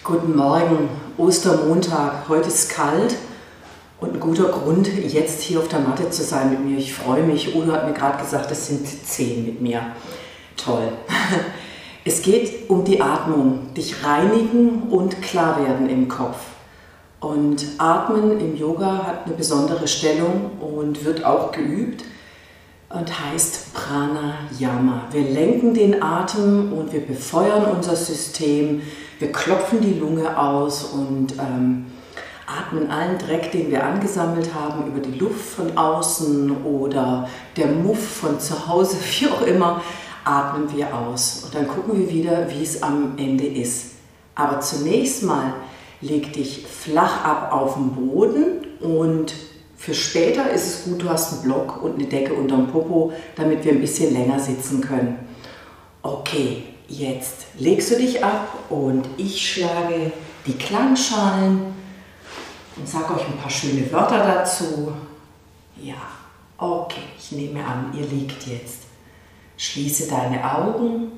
Guten Morgen, Ostermontag. Heute ist es kalt und ein guter Grund, jetzt hier auf der Matte zu sein mit mir. Ich freue mich. Udo hat mir gerade gesagt, es sind 10 mit mir. Toll. Es geht um die Atmung, dich reinigen und klar werden im Kopf. Und Atmen im Yoga hat eine besondere Stellung und wird auch geübt und heißt Pranayama. Wir lenken den Atem und wir befeuern unser System. Wir klopfen die Lunge aus und atmen allen Dreck, den wir angesammelt haben, über die Luft von außen oder der Muff von zu Hause, wie auch immer, atmen wir aus. Und dann gucken wir wieder, wie es am Ende ist. Aber zunächst mal leg dich flach ab auf den Boden und für später ist es gut, du hast einen Block und eine Decke unterm Popo, damit wir ein bisschen länger sitzen können. Okay. Jetzt legst du dich ab und ich schlage die Klangschalen und sage euch ein paar schöne Wörter dazu. Ja, okay, ich nehme an, ihr liegt jetzt. Schließe deine Augen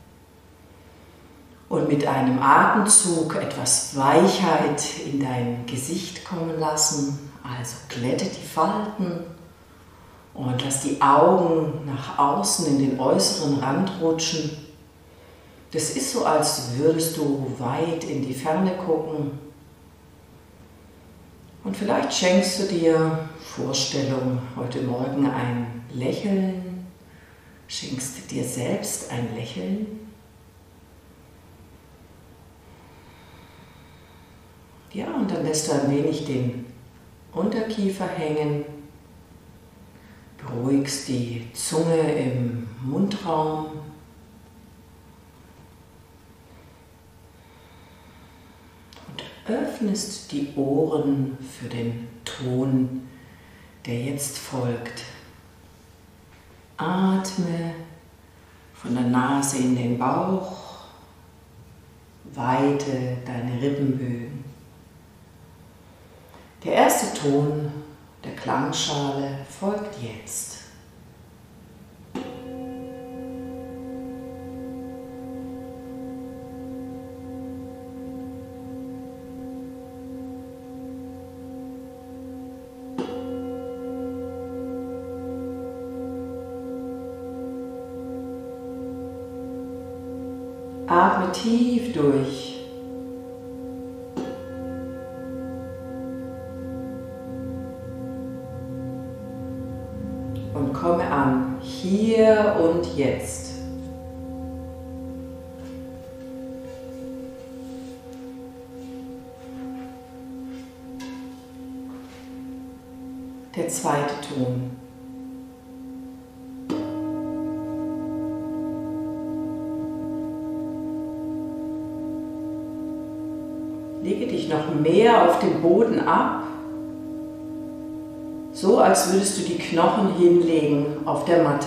und mit einem Atemzug etwas Weichheit in dein Gesicht kommen lassen. Also glätte die Falten und lass die Augen nach außen in den äußeren Rand rutschen. Das ist so, als würdest du weit in die Ferne gucken. Und vielleicht schenkst du dir Vorstellung heute Morgen ein Lächeln, schenkst du dir selbst ein Lächeln. Ja, und dann lässt du ein wenig den Unterkiefer hängen, beruhigst die Zunge im Mundraum. Öffnest die Ohren für den Ton, der jetzt folgt. Atme von der Nase in den Bauch, weite deine Rippenbögen. Der erste Ton der Klangschale folgt jetzt. Atme tief durch. Und komme an, hier und jetzt. Der zweite Ton. Lege dich noch mehr auf den Boden ab, so als würdest du die Knochen hinlegen auf der Matte.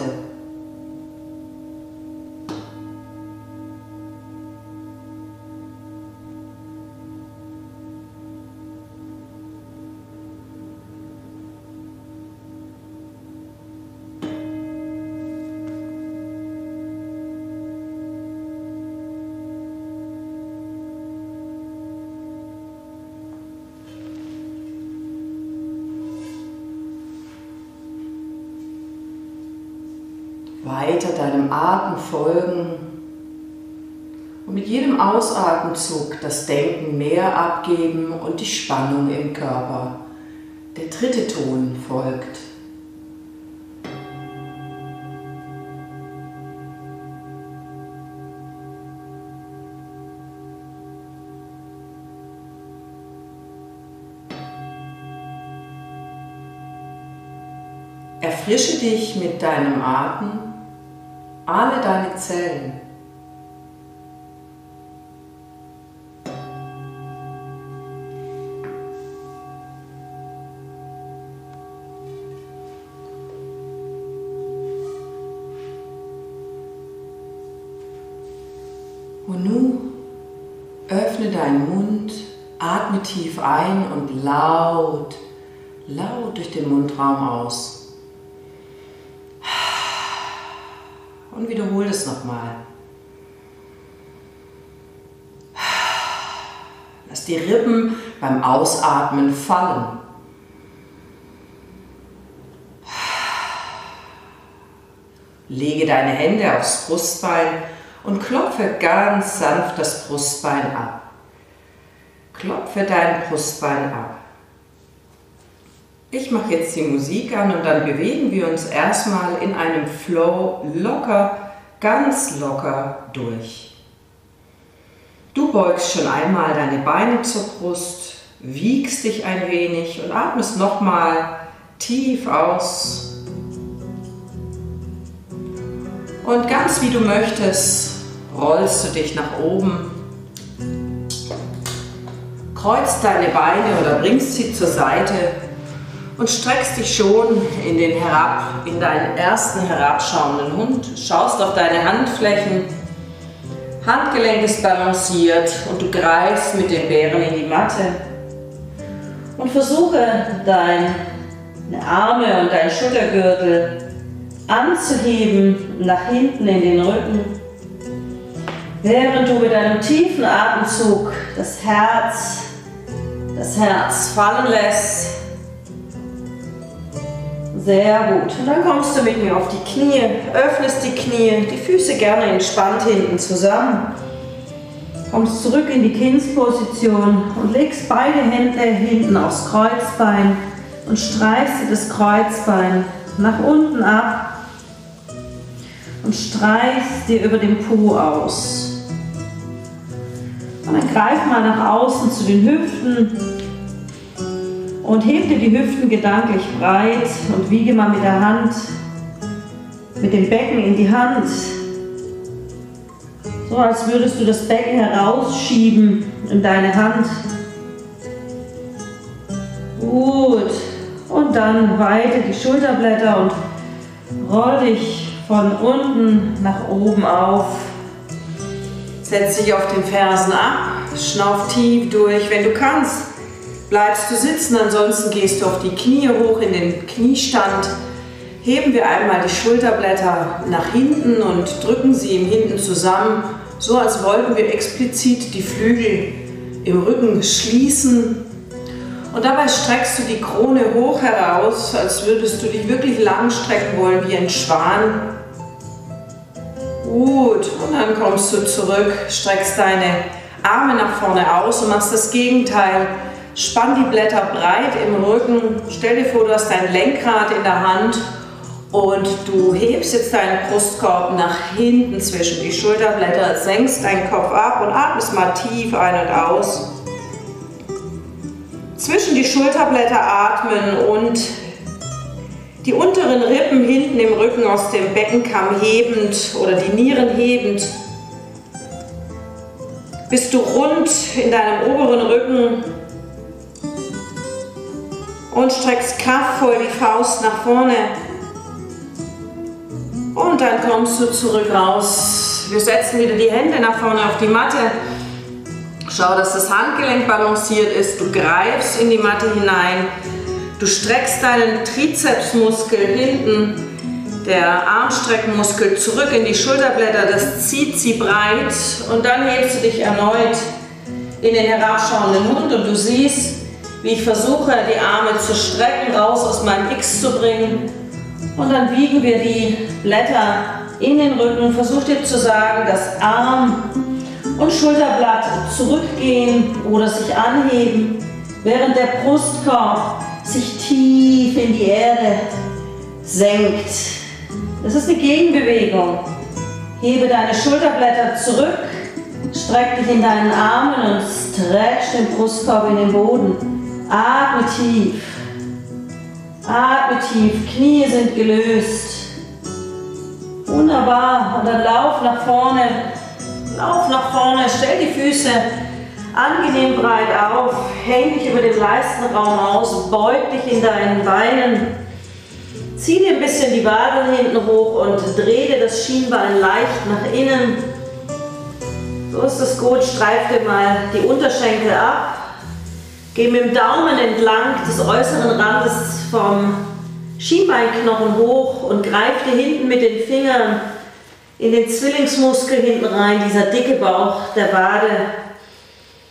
Weiter deinem Atem folgen und mit jedem Ausatemzug das Denken mehr abgeben und die Spannung im Körper. Der dritte Ton folgt. Erfrische dich mit deinem Atem alle deine Zellen. Und nun öffne deinen Mund, atme tief ein und laut durch den Mundraum aus. Und wiederhole es nochmal. Lass die Rippen beim Ausatmen fallen. Lege deine Hände aufs Brustbein und klopfe ganz sanft das Brustbein ab. Klopfe dein Brustbein ab. Ich mache jetzt die Musik an und dann bewegen wir uns erstmal in einem Flow locker, ganz locker durch. Du beugst schon einmal deine Beine zur Brust, wiegst dich ein wenig und atmest nochmal tief aus. Und ganz wie du möchtest, rollst du dich nach oben, kreuzt deine Beine oder bringst sie zur Seite und streckst dich schon in deinen ersten herabschauenden Hund. Schaust auf deine Handflächen, Handgelenk ist balanciert und du greifst mit den Bären in die Matte. Und versuche deine Arme und deinen Schultergürtel anzuheben, nach hinten in den Rücken, während du mit einem tiefen Atemzug das Herz fallen lässt. Sehr gut. Und dann kommst du mit mir auf die Knie, öffnest die Knie, die Füße gerne entspannt hinten zusammen. Kommst zurück in die Kindsposition und legst beide Hände hinten aufs Kreuzbein und streifst dir das Kreuzbein nach unten ab und streichst dir über den Po aus. Und dann greif mal nach außen zu den Hüften und heb dir die Hüften gedanklich breit und wiege mal mit der Hand, mit dem Becken in die Hand, so als würdest du das Becken herausschieben in deine Hand. Gut. Und dann weite die Schulterblätter und roll dich von unten nach oben auf. Setz dich auf den Fersen ab, schnauf tief durch. Wenn du kannst, bleibst du sitzen, ansonsten gehst du auf die Knie hoch in den Kniestand. Heben wir einmal die Schulterblätter nach hinten und drücken sie im Hinten zusammen, so als wollten wir explizit die Flügel im Rücken schließen. Und dabei streckst du die Krone hoch heraus, als würdest du dich wirklich lang strecken wollen wie ein Schwan. Gut, und dann kommst du zurück, streckst deine Arme nach vorne aus und machst das Gegenteil. Spann die Blätter breit im Rücken, stell dir vor, du hast dein Lenkrad in der Hand und du hebst jetzt deinen Brustkorb nach hinten zwischen die Schulterblätter, senkst deinen Kopf ab und atmest mal tief ein und aus. Zwischen die Schulterblätter atmen und die unteren Rippen hinten im Rücken aus dem Beckenkamm hebend oder die Nieren hebend. Bist du rund in deinem oberen Rücken und streckst kraftvoll die Faust nach vorne. Und dann kommst du zurück raus. Wir setzen wieder die Hände nach vorne auf die Matte. Schau, dass das Handgelenk balanciert ist. Du greifst in die Matte hinein. Du streckst deinen Trizepsmuskel hinten, der Armstreckenmuskel zurück in die Schulterblätter. Das zieht sie breit. Und dann hebst du dich erneut in den herabschauenden Hund. Und du siehst, wie ich versuche, die Arme zu strecken, raus aus meinem X zu bringen. Und dann wiegen wir die Blätter in den Rücken. Versuch dir zu sagen, dass Arm und Schulterblatt zurückgehen oder sich anheben, während der Brustkorb sich tief in die Erde senkt. Das ist eine Gegenbewegung. Hebe deine Schulterblätter zurück, streck dich in deinen Armen und stretch den Brustkorb in den Boden. Atme tief. Atme tief, Knie sind gelöst. Wunderbar. Und dann lauf nach vorne, stell die Füße angenehm breit auf, häng dich über den Leistenraum aus, beug dich in deinen Beinen, zieh dir ein bisschen die Waden hinten hoch und dreh dir das Schienbein leicht nach innen. So ist das gut, streif dir mal die Unterschenkel ab. Geh mit dem Daumen entlang des äußeren Randes vom Schienbeinknochen hoch und greif dir hinten mit den Fingern in den Zwillingsmuskel hinten rein, dieser dicke Bauch der Wade.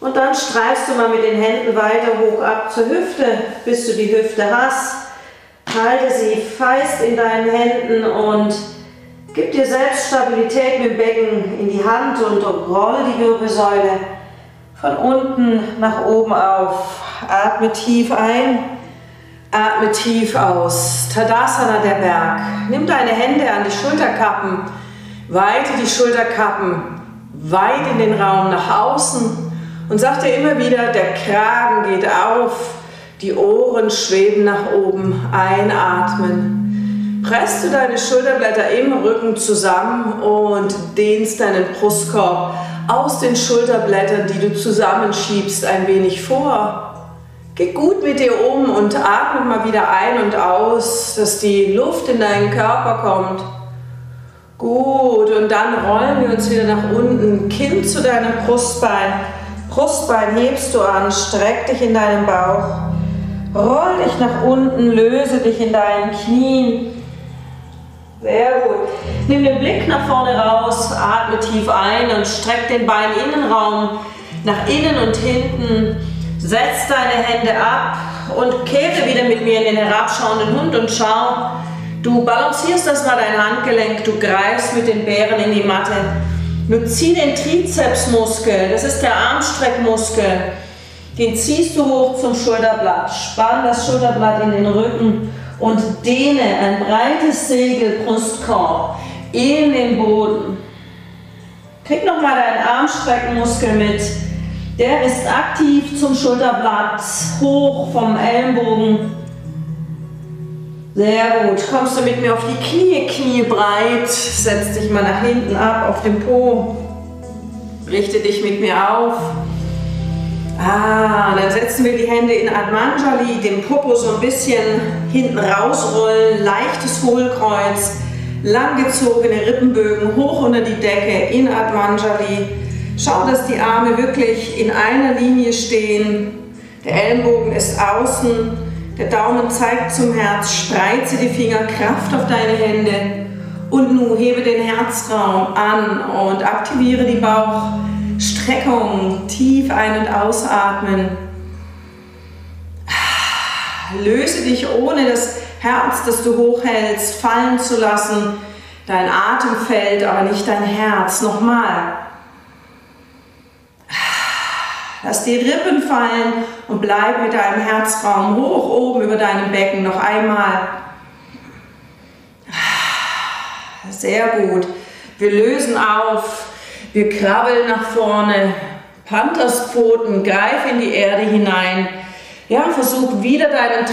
Und dann streifst du mal mit den Händen weiter hoch ab zur Hüfte, bis du die Hüfte hast. Halte sie fest in deinen Händen und gib dir selbst Stabilität mit dem Becken in die Hand und roll die Wirbelsäule von unten nach oben auf. Atme tief ein, atme tief aus. Tadasana, der Berg. Nimm deine Hände an die Schulterkappen, weite die Schulterkappen weit in den Raum nach außen und sag dir immer wieder, der Kragen geht auf, die Ohren schweben nach oben. Einatmen. Presst du deine Schulterblätter im Rücken zusammen und dehnst deinen Brustkorb aus den Schulterblättern, die du zusammenschiebst, ein wenig vor. Geh gut mit dir um und atme mal wieder ein und aus, dass die Luft in deinen Körper kommt. Gut, und dann rollen wir uns wieder nach unten, Kinn zu deinem Brustbein. Brustbein hebst du an, streck dich in deinem Bauch. Roll dich nach unten, löse dich in deinen Knien. Sehr gut. Nimm den Blick nach vorne raus, atme tief ein und streck den Beininnenraum nach innen und hinten. Setz deine Hände ab und kehre wieder mit mir in den herabschauenden Hund und schau. Du balancierst erstmal dein Handgelenk, du greifst mit den Bären in die Matte. Nun zieh den Trizepsmuskel, das ist der Armstreckmuskel. Den ziehst du hoch zum Schulterblatt. Spann das Schulterblatt in den Rücken und dehne ein breites Segel, Brustkorb in den Boden. Krieg nochmal deinen Armstreckmuskel mit. Der ist aktiv zum Schulterblatt, hoch vom Ellenbogen. Sehr gut. Kommst du mit mir auf die Knie, Knie breit. Setz dich mal nach hinten ab auf den Po. Richte dich mit mir auf. Dann setzen wir die Hände in Admanjali, den Popo so ein bisschen hinten rausrollen, leichtes Hohlkreuz, langgezogene Rippenbögen hoch unter die Decke in Admanjali. Schau, dass die Arme wirklich in einer Linie stehen. Der Ellenbogen ist außen, der Daumen zeigt zum Herz, spreize die Finger, Kraft auf deine Hände und nun hebe den Herzraum an und aktiviere die Bauchstreckung, tief ein- und ausatmen. Löse dich, ohne das Herz, das du hochhältst, fallen zu lassen. Dein Atem fällt, aber nicht dein Herz. Nochmal. Lass die Rippen fallen und bleib mit deinem Herzraum hoch oben über deinem Becken. Noch einmal. Sehr gut. Wir lösen auf. Wir krabbeln nach vorne. Pantherspfoten, greif in die Erde hinein. Ja, versuch wieder deinen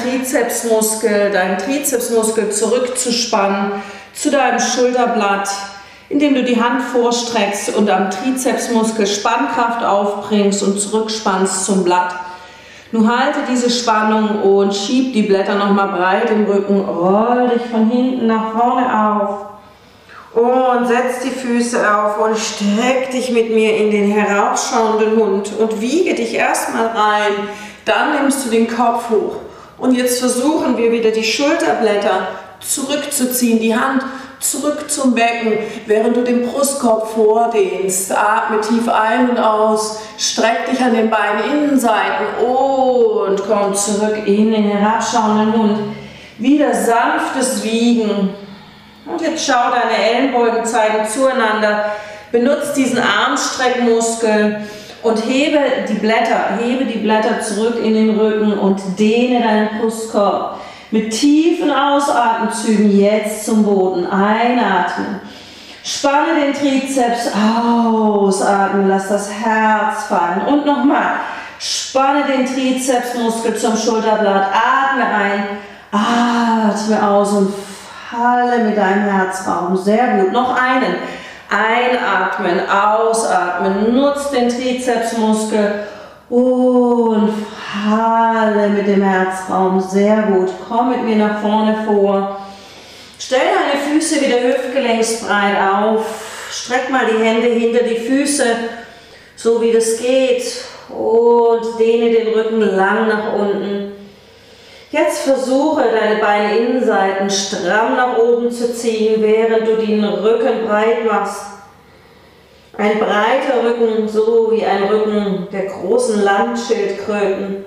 Trizepsmuskel zurückzuspannen zu deinem Schulterblatt, indem du die Hand vorstreckst und am Trizepsmuskel Spannkraft aufbringst und zurückspannst zum Blatt. Nun halte diese Spannung und schieb die Blätter nochmal breit im Rücken. Roll dich von hinten nach vorne auf. Und setz die Füße auf und streck dich mit mir in den heraufschauenden Hund und wiege dich erstmal rein. Dann nimmst du den Kopf hoch. Und jetzt versuchen wir wieder die Schulterblätter zurückzuziehen, die Hand zurück zum Becken, während du den Brustkorb vordehnst. Atme tief ein und aus, streck dich an den Beininnenseiten und komm zurück in den herabschauenden Hund. Wieder sanftes Wiegen. Und jetzt schau, deine Ellenbeugen zeigen zueinander. Benutze diesen Armstreckmuskel und hebe die Blätter zurück in den Rücken und dehne deinen Brustkorb. Mit tiefen Ausatemzügen jetzt zum Boden. Einatmen. Spanne den Trizeps. Ausatmen. Lass das Herz fallen. Und nochmal. Spanne den Trizepsmuskel zum Schulterblatt. Atme ein. Atme aus und falle mit deinem Herzraum. Sehr gut. Noch einen. Einatmen. Ausatmen. Nutz den Trizepsmuskel. Und falle mit dem Herzraum. Sehr gut. Komm mit mir nach vorne vor. Stell deine Füße wieder hüftgelenksbreit auf. Streck mal die Hände hinter die Füße, so wie das geht. Und dehne den Rücken lang nach unten. Jetzt versuche, deine Beininnenseiten stramm nach oben zu ziehen, während du den Rücken breit machst. Ein breiter Rücken, so wie ein Rücken der großen Landschildkröten.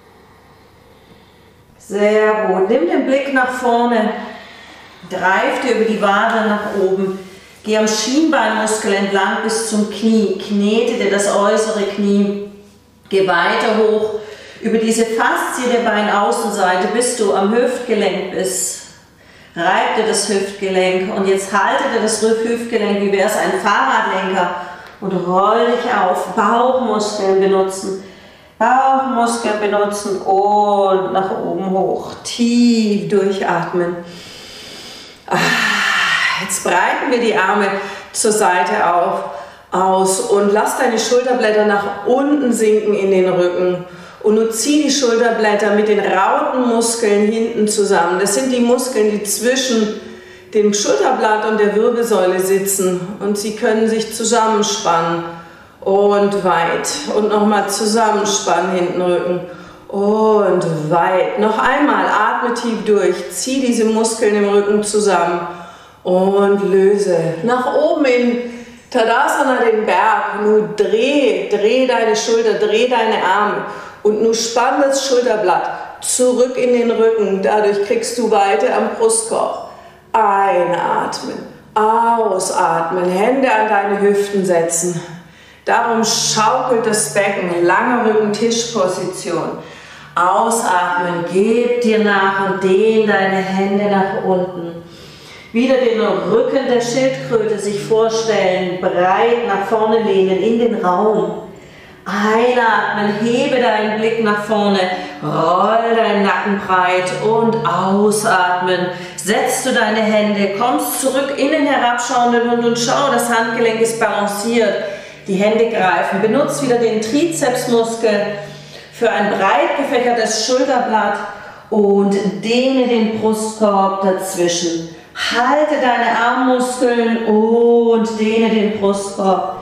Sehr gut. Nimm den Blick nach vorne. Greif dir über die Wade nach oben. Geh am Schienbeinmuskel entlang bis zum Knie. Knete dir das äußere Knie. Geh weiter hoch über diese Faszie der Beinaußenseite, bis du am Hüftgelenk bist. Reib dir das Hüftgelenk und jetzt halte dir das Hüftgelenk, wie wäre es ein Fahrradlenker, und roll dich auf. Bauchmuskeln benutzen. Bauchmuskeln benutzen und nach oben hoch. Tief durchatmen. Jetzt breiten wir die Arme zur Seite aus und lass deine Schulterblätter nach unten sinken in den Rücken. Und nun zieh die Schulterblätter mit den Rautenmuskeln hinten zusammen. Das sind die Muskeln, die zwischen dem Schulterblatt und der Wirbelsäule sitzen. Und sie können sich zusammenspannen und weit. Und nochmal zusammenspannen, hinten Rücken. Und weit. Noch einmal, atme tief durch. Zieh diese Muskeln im Rücken zusammen. Und löse. Nach oben in Tadasana den Berg. Nun dreh deine Schulter, dreh deine Arme. Und nun spann das Schulterblatt zurück in den Rücken. Dadurch kriegst du Weite am Brustkorb. Einatmen, ausatmen, Hände an deine Hüften setzen. Darum schaukelt das Becken, langer Rücken, Tischposition. Ausatmen, gib dir nach und dehn deine Hände nach unten. Wieder den Rücken der Schildkröte sich vorstellen, breit nach vorne lehnen in den Raum. Einatmen, hebe deinen Blick nach vorne, roll deinen Nacken breit und ausatmen. Setzt du deine Hände, kommst zurück in den herabschauenden Hund und schau, das Handgelenk ist balanciert. Die Hände greifen, benutzt wieder den Trizepsmuskel für ein breit gefächertes Schulterblatt und dehne den Brustkorb dazwischen. Halte deine Armmuskeln und dehne den Brustkorb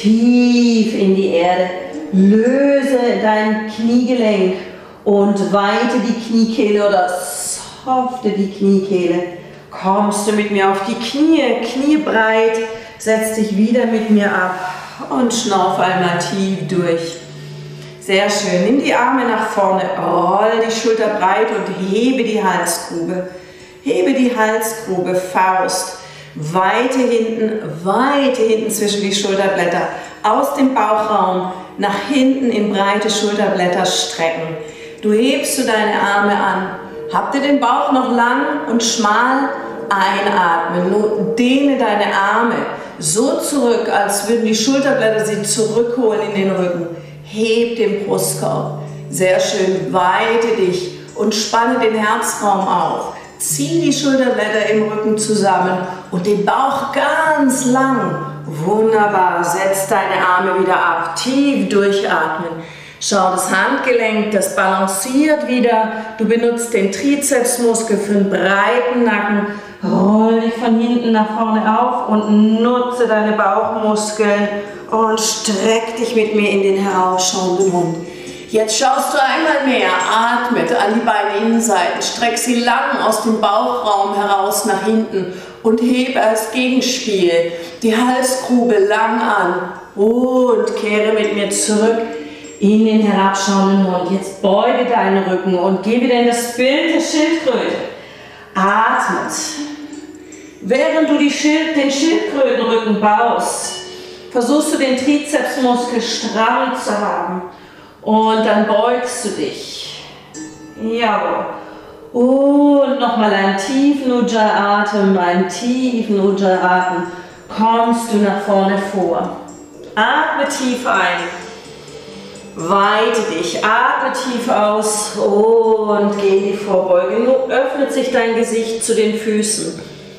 tief in die Erde. Löse dein Kniegelenk und weite die Kniekehle oder softe die Kniekehle. Kommst du mit mir auf die Knie, Knie breit, setz dich wieder mit mir ab und schnauf einmal tief durch. Sehr schön, nimm die Arme nach vorne, roll die Schulter breit und hebe die Halsgrube. Hebe die Halsgrube, Faust, weite hinten zwischen die Schulterblätter, aus dem Bauchraum nach hinten in breite Schulterblätter strecken. Du hebst du deine Arme an. Habt ihr den Bauch noch lang und schmal? Einatmen. Nun dehne deine Arme so zurück, als würden die Schulterblätter sie zurückholen in den Rücken. Heb den Brustkorb. Sehr schön. Weite dich und spanne den Herzraum auf. Zieh die Schulterblätter im Rücken zusammen und den Bauch ganz lang. Wunderbar. Setz deine Arme wieder ab. Tief durchatmen. Schau, das Handgelenk, das balanciert wieder. Du benutzt den Trizepsmuskel für einen breiten Nacken. Roll dich von hinten nach vorne auf und nutze deine Bauchmuskeln und streck dich mit mir in den herausschauenden Hund. Jetzt schaust du einmal mehr, atmet an die Beininnenseiten, streck sie lang aus dem Bauchraum heraus nach hinten und hebe als Gegenspiel die Halsgrube lang an und kehre mit mir zurück in den herabschauenden Hund. Jetzt beuge deinen Rücken und geh wieder in das Bild der Schildkröte. Atmet. Während du den Schildkrötenrücken baust, versuchst du den Trizepsmuskel stramm zu haben. Und dann beugst du dich. Jawohl. Und nochmal einen tiefen Ujjayi-Atem, einen tiefen Ujjayi-Atem. Kommst du nach vorne vor. Atme tief ein. Weite dich. Atme tief aus und geh in die Vorbeuge. Nun öffnet sich dein Gesicht zu den Füßen.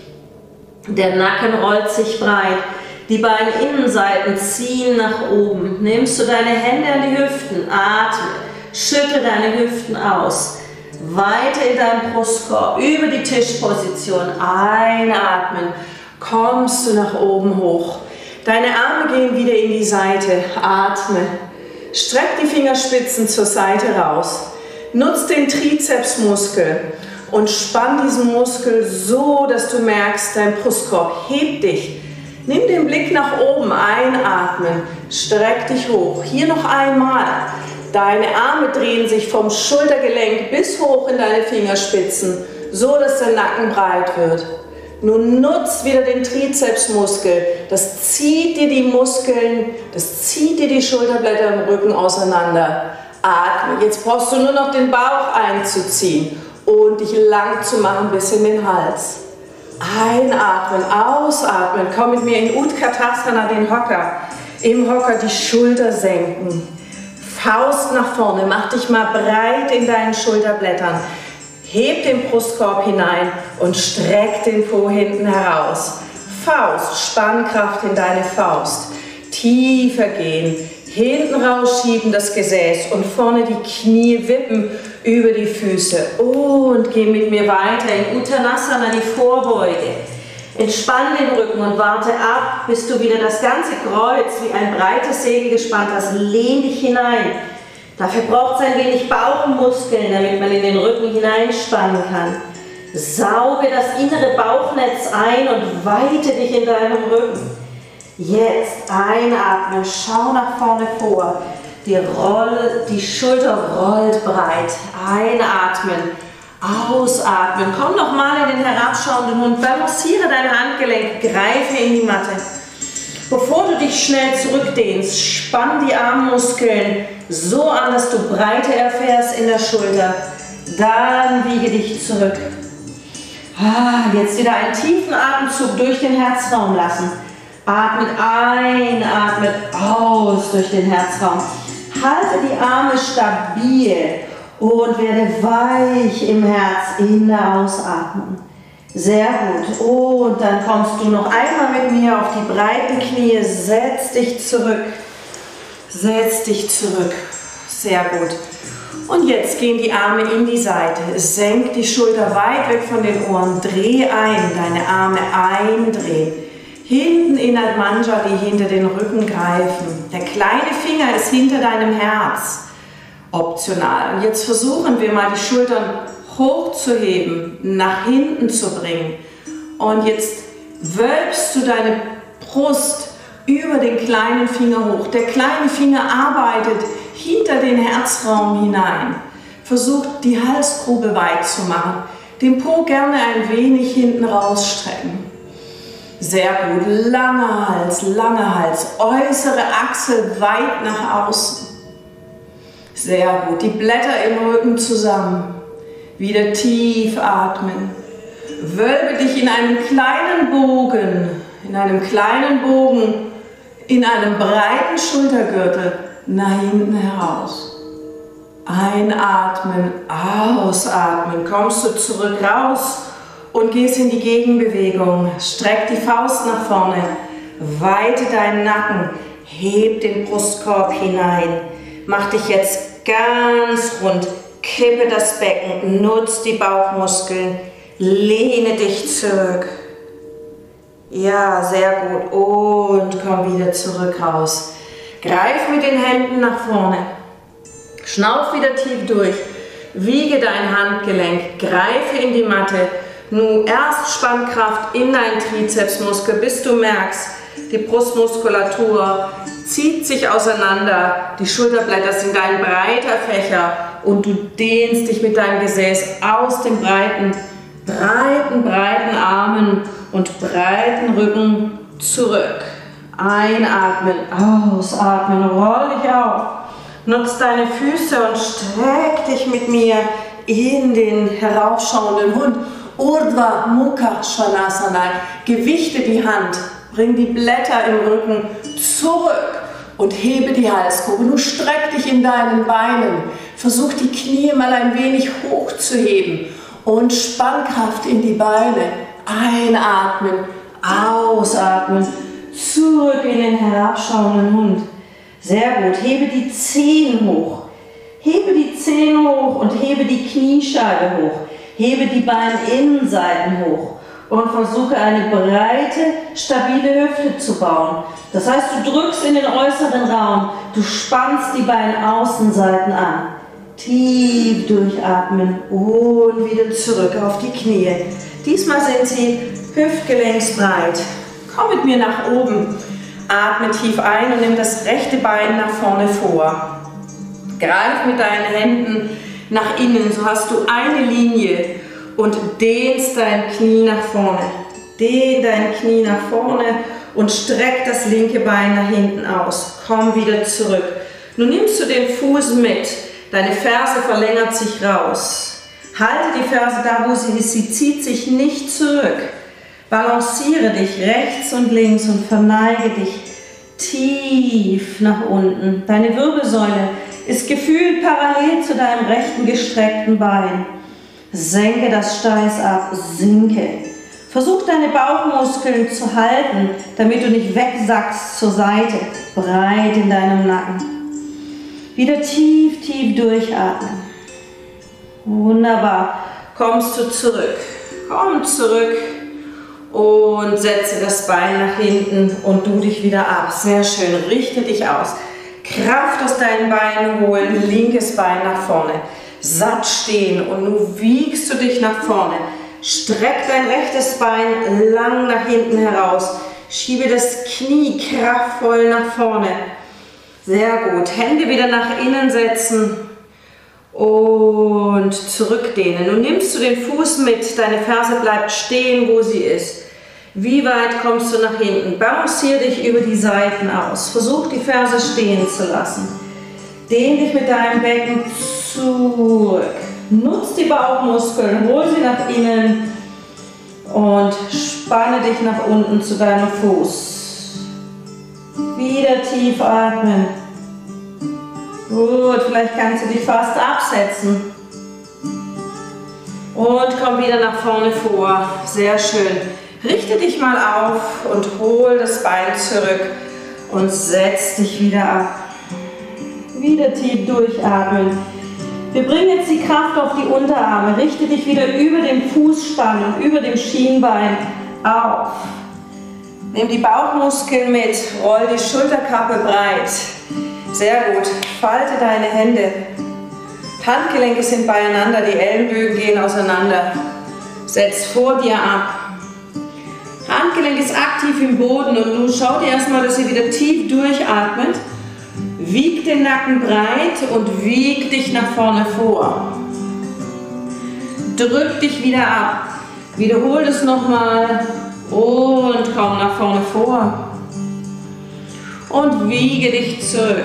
Der Nacken rollt sich breit. Die Beininnenseiten ziehen nach oben. Nimmst du deine Hände an die Hüften, atme, schüttle deine Hüften aus. Weite in deinem Brustkorb, über die Tischposition, einatmen. Kommst du nach oben hoch. Deine Arme gehen wieder in die Seite, atme. Streck die Fingerspitzen zur Seite raus. Nutz den Trizepsmuskel und spann diesen Muskel so, dass du merkst, dein Brustkorb hebt dich. Nimm den Blick nach oben, einatmen, streck dich hoch. Hier noch einmal. Deine Arme drehen sich vom Schultergelenk bis hoch in deine Fingerspitzen, so dass der Nacken breit wird. Nun nutz wieder den Trizepsmuskel. Das zieht dir die Muskeln, das zieht dir die Schulterblätter im Rücken auseinander. Atme. Jetzt brauchst du nur noch den Bauch einzuziehen und dich lang zu machen bis in den Hals. Einatmen, ausatmen. Komm mit mir in Utkatasana, den Hocker. Im Hocker die Schulter senken. Faust nach vorne, mach dich mal breit in deinen Schulterblättern. Heb den Brustkorb hinein und streck den Po hinten heraus. Faust, Spannkraft in deine Faust. Tiefer gehen, hinten rausschieben das Gesäß und vorne die Knie wippen über die Füße. Und geh mit mir weiter in Uttanasana, die Vorbeuge. Entspann den Rücken und warte ab, bis du wieder das ganze Kreuz wie ein breites Segel gespannt hast. Lehn dich hinein. Dafür braucht es ein wenig Bauchmuskeln, damit man in den Rücken hineinspannen kann. Sauge das innere Bauchnetz ein und weite dich in deinem Rücken. Jetzt einatmen, schau nach vorne vor. Die Schulter rollt breit. Einatmen, ausatmen. Komm nochmal in den herabschauenden Hund. Balanciere dein Handgelenk, greife in die Matte. Bevor du dich schnell zurückdehnst, spann die Armmuskeln so an, dass du Breite erfährst in der Schulter. Dann wiege dich zurück. Jetzt wieder einen tiefen Atemzug durch den Herzraum lassen. Atmet ein, atmet aus durch den Herzraum. Halte die Arme stabil und werde weich im Herz in der Ausatmung. Sehr gut. Und dann kommst du noch einmal mit mir auf die breiten Knie. Setz dich zurück. Setz dich zurück. Sehr gut. Und jetzt gehen die Arme in die Seite. Senk die Schulter weit weg von den Ohren. Dreh ein, deine Arme eindrehen. Hinten in Admanjali hinter den Rücken greifen. Der kleine Finger ist hinter deinem Herz. Optional. Und jetzt versuchen wir mal die Schultern hochzuheben, nach hinten zu bringen. Und jetzt wölbst du deine Brust über den kleinen Finger hoch. Der kleine Finger arbeitet hinter den Herzraum hinein. Versuch die Halsgrube weit zu machen. Den Po gerne ein wenig hinten rausstrecken. Sehr gut. Langer Hals, äußere Achsel weit nach außen. Sehr gut. Die Blätter im Rücken zusammen. Wieder tief atmen. Wölbe dich in einem kleinen Bogen, in einem breiten Schultergürtel nach hinten heraus. Einatmen, ausatmen. Kommst du zurück raus und gehst in die Gegenbewegung. Streck die Faust nach vorne. Weite deinen Nacken. Heb den Brustkorb hinein. Mach dich jetzt ganz rund. Kippe das Becken, nutz die Bauchmuskeln, lehne dich zurück. Ja, sehr gut. Und komm wieder zurück raus. Greif mit den Händen nach vorne. Schnauf wieder tief durch. Wiege dein Handgelenk, greife in die Matte. Nun erst Spannkraft in deinen Trizepsmuskel, bis du merkst, die Brustmuskulatur zieht sich auseinander. Die Schulterblätter sind ein breiter Fächer. Und du dehnst dich mit deinem Gesäß aus den breiten Armen und breiten Rücken zurück. Einatmen, ausatmen, roll dich auf. Nutz deine Füße und streck dich mit mir in den heraufschauenden Hund. Urdhva Mukha Svanasana. Gewichte die Hand, bring die Blätter im Rücken zurück. Und hebe die Halsgrube. Nun streck dich in deinen Beinen. Versuch die Knie mal ein wenig hoch zu heben. Und Spannkraft in die Beine. Einatmen, ausatmen. Zurück in den herabschauenden Hund. Sehr gut. Hebe die Zehen hoch. Hebe die Zehen hoch und hebe die Kniescheibe hoch. Hebe die Beininnenseiten hoch. Und versuche eine breite, stabile Hüfte zu bauen. Das heißt, du drückst in den äußeren Raum, du spannst die Beinaußenseiten an. Tief durchatmen und wieder zurück auf die Knie. Diesmal sind sie hüftgelenksbreit. Komm mit mir nach oben. Atme tief ein und nimm das rechte Bein nach vorne vor. Greif mit deinen Händen nach innen, so hast du eine Linie und dehnst dein Knie nach vorne. Dehn dein Knie nach vorne und streck das linke Bein nach hinten aus. Komm wieder zurück. Nun nimmst du den Fuß mit. Deine Ferse verlängert sich raus. Halte die Ferse da, wo sie ist. Sie zieht sich nicht zurück. Balanciere dich rechts und links und verneige dich tief nach unten. Deine Wirbelsäule ist gefühlt parallel zu deinem rechten gestreckten Bein. Senke das Steiß ab, sinke. Versuch deine Bauchmuskeln zu halten, damit du nicht wegsackst zur Seite, breit in deinem Nacken. Wieder tief, tief durchatmen. Wunderbar. Kommst du zurück. Komm zurück und setze das Bein nach hinten und du dich wieder ab. Sehr schön. Richte dich aus. Kraft aus deinen Beinen holen. Linkes Bein nach vorne. Satt stehen und nun wiegst du dich nach vorne. Streck dein rechtes Bein lang nach hinten heraus. Schiebe das Knie kraftvoll nach vorne. Sehr gut. Hände wieder nach innen setzen und zurückdehnen. Nun nimmst du den Fuß mit. Deine Ferse bleibt stehen, wo sie ist. Wie weit kommst du nach hinten? Balanciere dich über die Seiten aus. Versuch, die Ferse stehen zu lassen. Dehn dich mit deinem Becken zurück. Nutz die Bauchmuskeln, hol sie nach innen und spanne dich nach unten zu deinem Fuß. Wieder tief atmen. Gut, vielleicht kannst du dich fast absetzen. Und komm wieder nach vorne vor. Sehr schön. Richte dich mal auf und hol das Bein zurück und setz dich wieder ab. Wieder tief durchatmen. Wir bringen jetzt die Kraft auf die Unterarme. Richte dich wieder über den Fußspann und über dem Schienbein auf. Nimm die Bauchmuskeln mit, roll die Schulterkappe breit. Sehr gut. Falte deine Hände. Handgelenke sind beieinander, die Ellenbögen gehen auseinander. Setz vor dir ab. Handgelenk ist aktiv im Boden und nun schau dir erstmal, dass ihr wieder tief durchatmet. Wieg den Nacken breit und wieg dich nach vorne vor. Drück dich wieder ab. Wiederhol es nochmal und komm nach vorne vor. Und wiege dich zurück.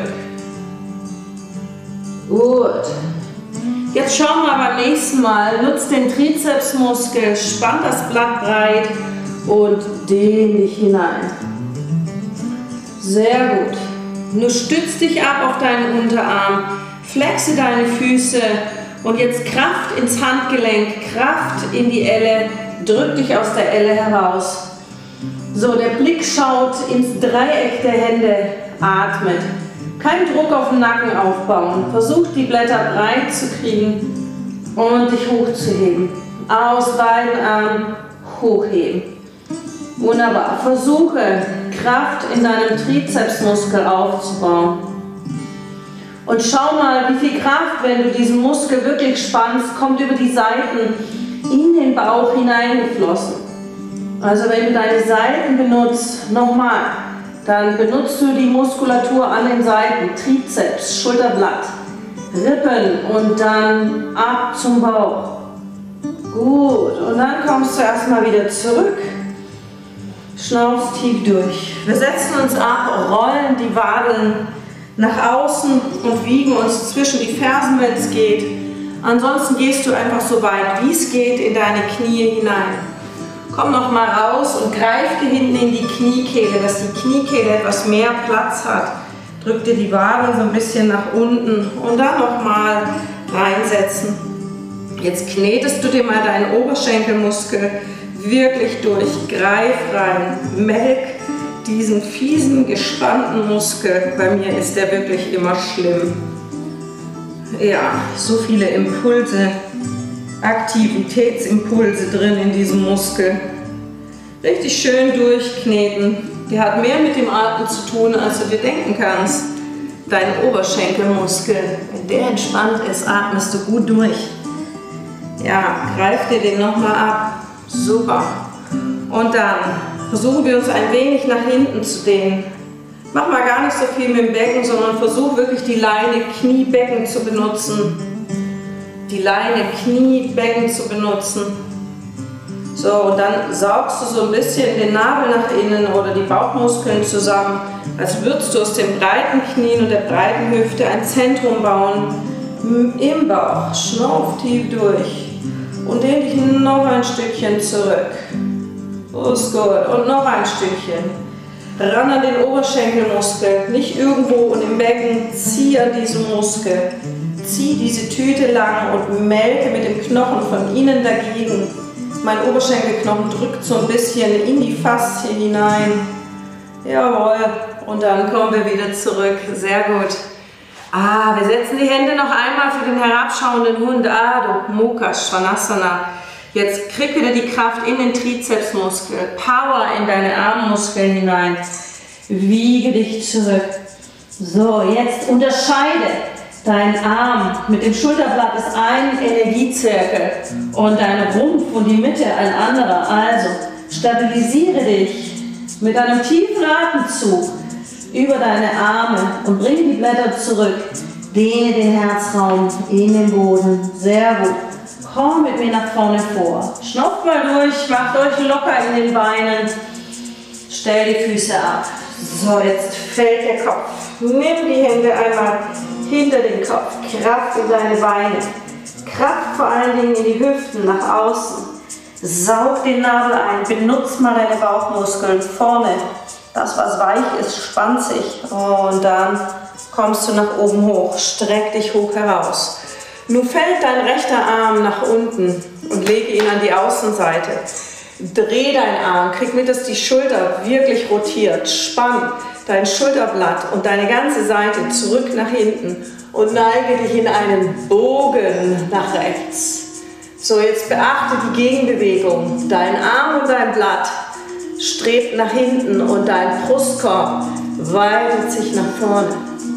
Gut. Jetzt schau mal beim nächsten Mal. Nutz den Trizepsmuskel, spann das Blatt breit und dehn dich hinein. Sehr gut. Nur stütz dich ab auf deinen Unterarm, flexe deine Füße und jetzt Kraft ins Handgelenk, Kraft in die Elle, drück dich aus der Elle heraus. So, der Blick schaut ins Dreieck der Hände, atmet. Kein Druck auf den Nacken aufbauen, versuch die Blätter breit zu kriegen und dich hochzuheben. Aus beiden Armen hochheben. Wunderbar. Versuche, Kraft in deinem Trizepsmuskel aufzubauen. Und schau mal, wie viel Kraft, wenn du diesen Muskel wirklich spannst, kommt über die Seiten in den Bauch hineingeflossen. Also wenn du deine Seiten benutzt, nochmal, dann benutzt du die Muskulatur an den Seiten, Trizeps, Schulterblatt, Rippen und dann ab zum Bauch. Gut, und dann kommst du erstmal wieder zurück. Schnaufst tief durch. Wir setzen uns ab, rollen die Wadeln nach außen und wiegen uns zwischen die Fersen, wenn es geht. Ansonsten gehst du einfach so weit, wie es geht, in deine Knie hinein. Komm noch mal raus und greif dir hinten in die Kniekehle, dass die Kniekehle etwas mehr Platz hat. Drück dir die Waden so ein bisschen nach unten und dann noch mal reinsetzen. Jetzt knetest du dir mal deinen Oberschenkelmuskel wirklich durch. Greif rein, melk diesen fiesen, gespannten Muskel. Bei mir ist der wirklich immer schlimm. Ja, so viele Impulse, Aktivitätsimpulse drin in diesem Muskel. Richtig schön durchkneten. Der hat mehr mit dem Atmen zu tun, als du dir denken kannst. Dein Oberschenkelmuskel, wenn der entspannt ist, atmest du gut durch. Ja, greif dir den nochmal ab. Super. Und dann versuchen wir uns ein wenig nach hinten zu dehnen. Mach mal gar nicht so viel mit dem Becken, sondern versuch wirklich die Leine Kniebecken zu benutzen. Die Leine Kniebecken zu benutzen. So, und dann saugst du so ein bisschen den Nabel nach innen oder die Bauchmuskeln zusammen, als würdest du aus den breiten Knien und der breiten Hüfte ein Zentrum bauen im Bauch. Schnauf tief durch und dehn dich noch ein Stückchen zurück. Ist gut. Und noch ein Stückchen. Ran an den Oberschenkelmuskel, nicht irgendwo und im Becken, zieh an diesem Muskel. Zieh diese Tüte lang und melke mit dem Knochen von innen dagegen. Mein Oberschenkelknochen drückt so ein bisschen in die Faszie hinein. Jawohl. Und dann kommen wir wieder zurück. Sehr gut. Wir setzen die Hände noch einmal für den herabschauenden Hund. Adho Mukha Svanasana. Jetzt krieg wieder die Kraft in den Trizepsmuskel. Power in deine Armmuskeln hinein. Wiege dich zurück. So, jetzt unterscheide. Dein Arm mit dem Schulterblatt ist ein Energiezirkel und dein Rumpf und die Mitte ein anderer. Also stabilisiere dich mit einem tiefen Atemzug über deine Arme und bring die Blätter zurück. Dehne den Herzraum in den Boden. Sehr gut. Komm mit mir nach vorne vor. Schnauft mal durch, macht euch locker in den Beinen. Stell die Füße ab. So, jetzt fällt der Kopf. Nimm die Hände einmal hinter den Kopf, Kraft in deine Beine, Kraft vor allen Dingen in die Hüften nach außen. Saug den Nabel ein, benutzt mal deine Bauchmuskeln vorne. Das, was weich ist, spannt sich. Und dann kommst du nach oben hoch, streck dich hoch heraus. Nun fällt dein rechter Arm nach unten und lege ihn an die Außenseite. Dreh deinen Arm, krieg mit, dass die Schulter wirklich rotiert, spann dein Schulterblatt und deine ganze Seite zurück nach hinten und neige dich in einen Bogen nach rechts. So, jetzt beachte die Gegenbewegung. Dein Arm und dein Blatt strebt nach hinten und dein Brustkorb weitet sich nach vorne.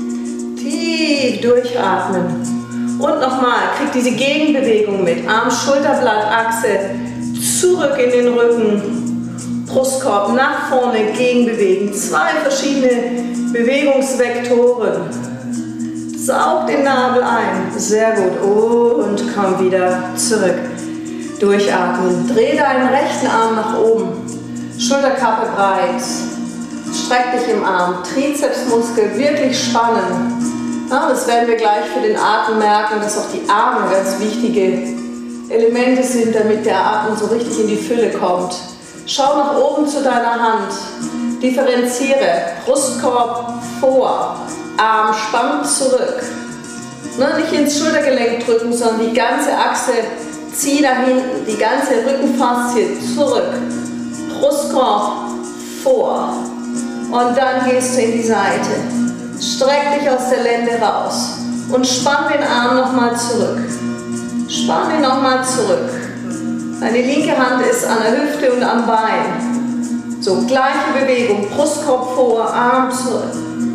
Tief durchatmen. Und nochmal, krieg diese Gegenbewegung mit. Arm-Schulterblatt-Achse zurück in den Rücken. Brustkorb nach vorne, gegenbewegen. Zwei verschiedene Bewegungsvektoren. Saug den Nabel ein. Sehr gut. Und komm wieder zurück. Durchatmen. Dreh deinen rechten Arm nach oben. Schulterkappe breit. Streck dich im Arm. Trizepsmuskel wirklich spannen. Ja, das werden wir gleich für den Atem merken, dass auch die Arme ganz wichtige Elemente sind, damit der Atem so richtig in die Fülle kommt. Schau nach oben zu deiner Hand. Differenziere. Brustkorb vor. Arm spannt zurück. Nicht ins Schultergelenk drücken, sondern die ganze Achse zieh nach hinten. Die ganze Rückenfaszie zurück. Brustkorb vor. Und dann gehst du in die Seite. Streck dich aus der Lende raus. Und spann den Arm nochmal zurück. Spann ihn nochmal zurück. Deine linke Hand ist an der Hüfte und am Bein. So, gleiche Bewegung. Brustkorb vor, Arm zurück.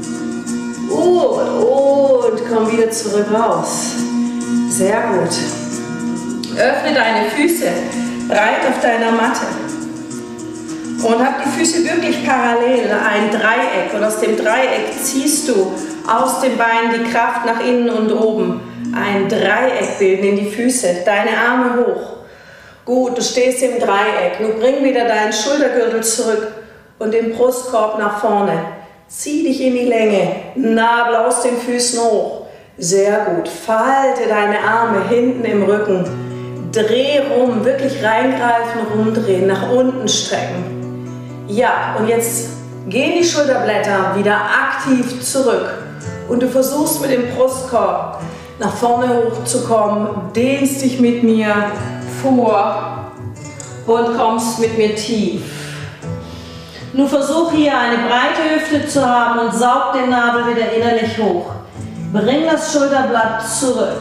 Und komm wieder zurück raus. Sehr gut. Öffne deine Füße breit auf deiner Matte. Und hab die Füße wirklich parallel, ein Dreieck. Und aus dem Dreieck ziehst du aus den Beinen die Kraft nach innen und oben. Ein Dreieck bilden in die Füße, deine Arme hoch. Gut, du stehst im Dreieck. Nun bring wieder deinen Schultergürtel zurück und den Brustkorb nach vorne. Zieh dich in die Länge, Nabel aus den Füßen hoch. Sehr gut. Falte deine Arme hinten im Rücken. Dreh rum, wirklich reingreifen, rumdrehen, nach unten strecken. Ja, und jetzt gehen die Schulterblätter wieder aktiv zurück. Und du versuchst mit dem Brustkorb nach vorne hochzukommen, dehnst dich mit mir vor und kommst mit mir tief. Nun versuch hier eine breite Hüfte zu haben und saug den Nabel wieder innerlich hoch. Bring das Schulterblatt zurück.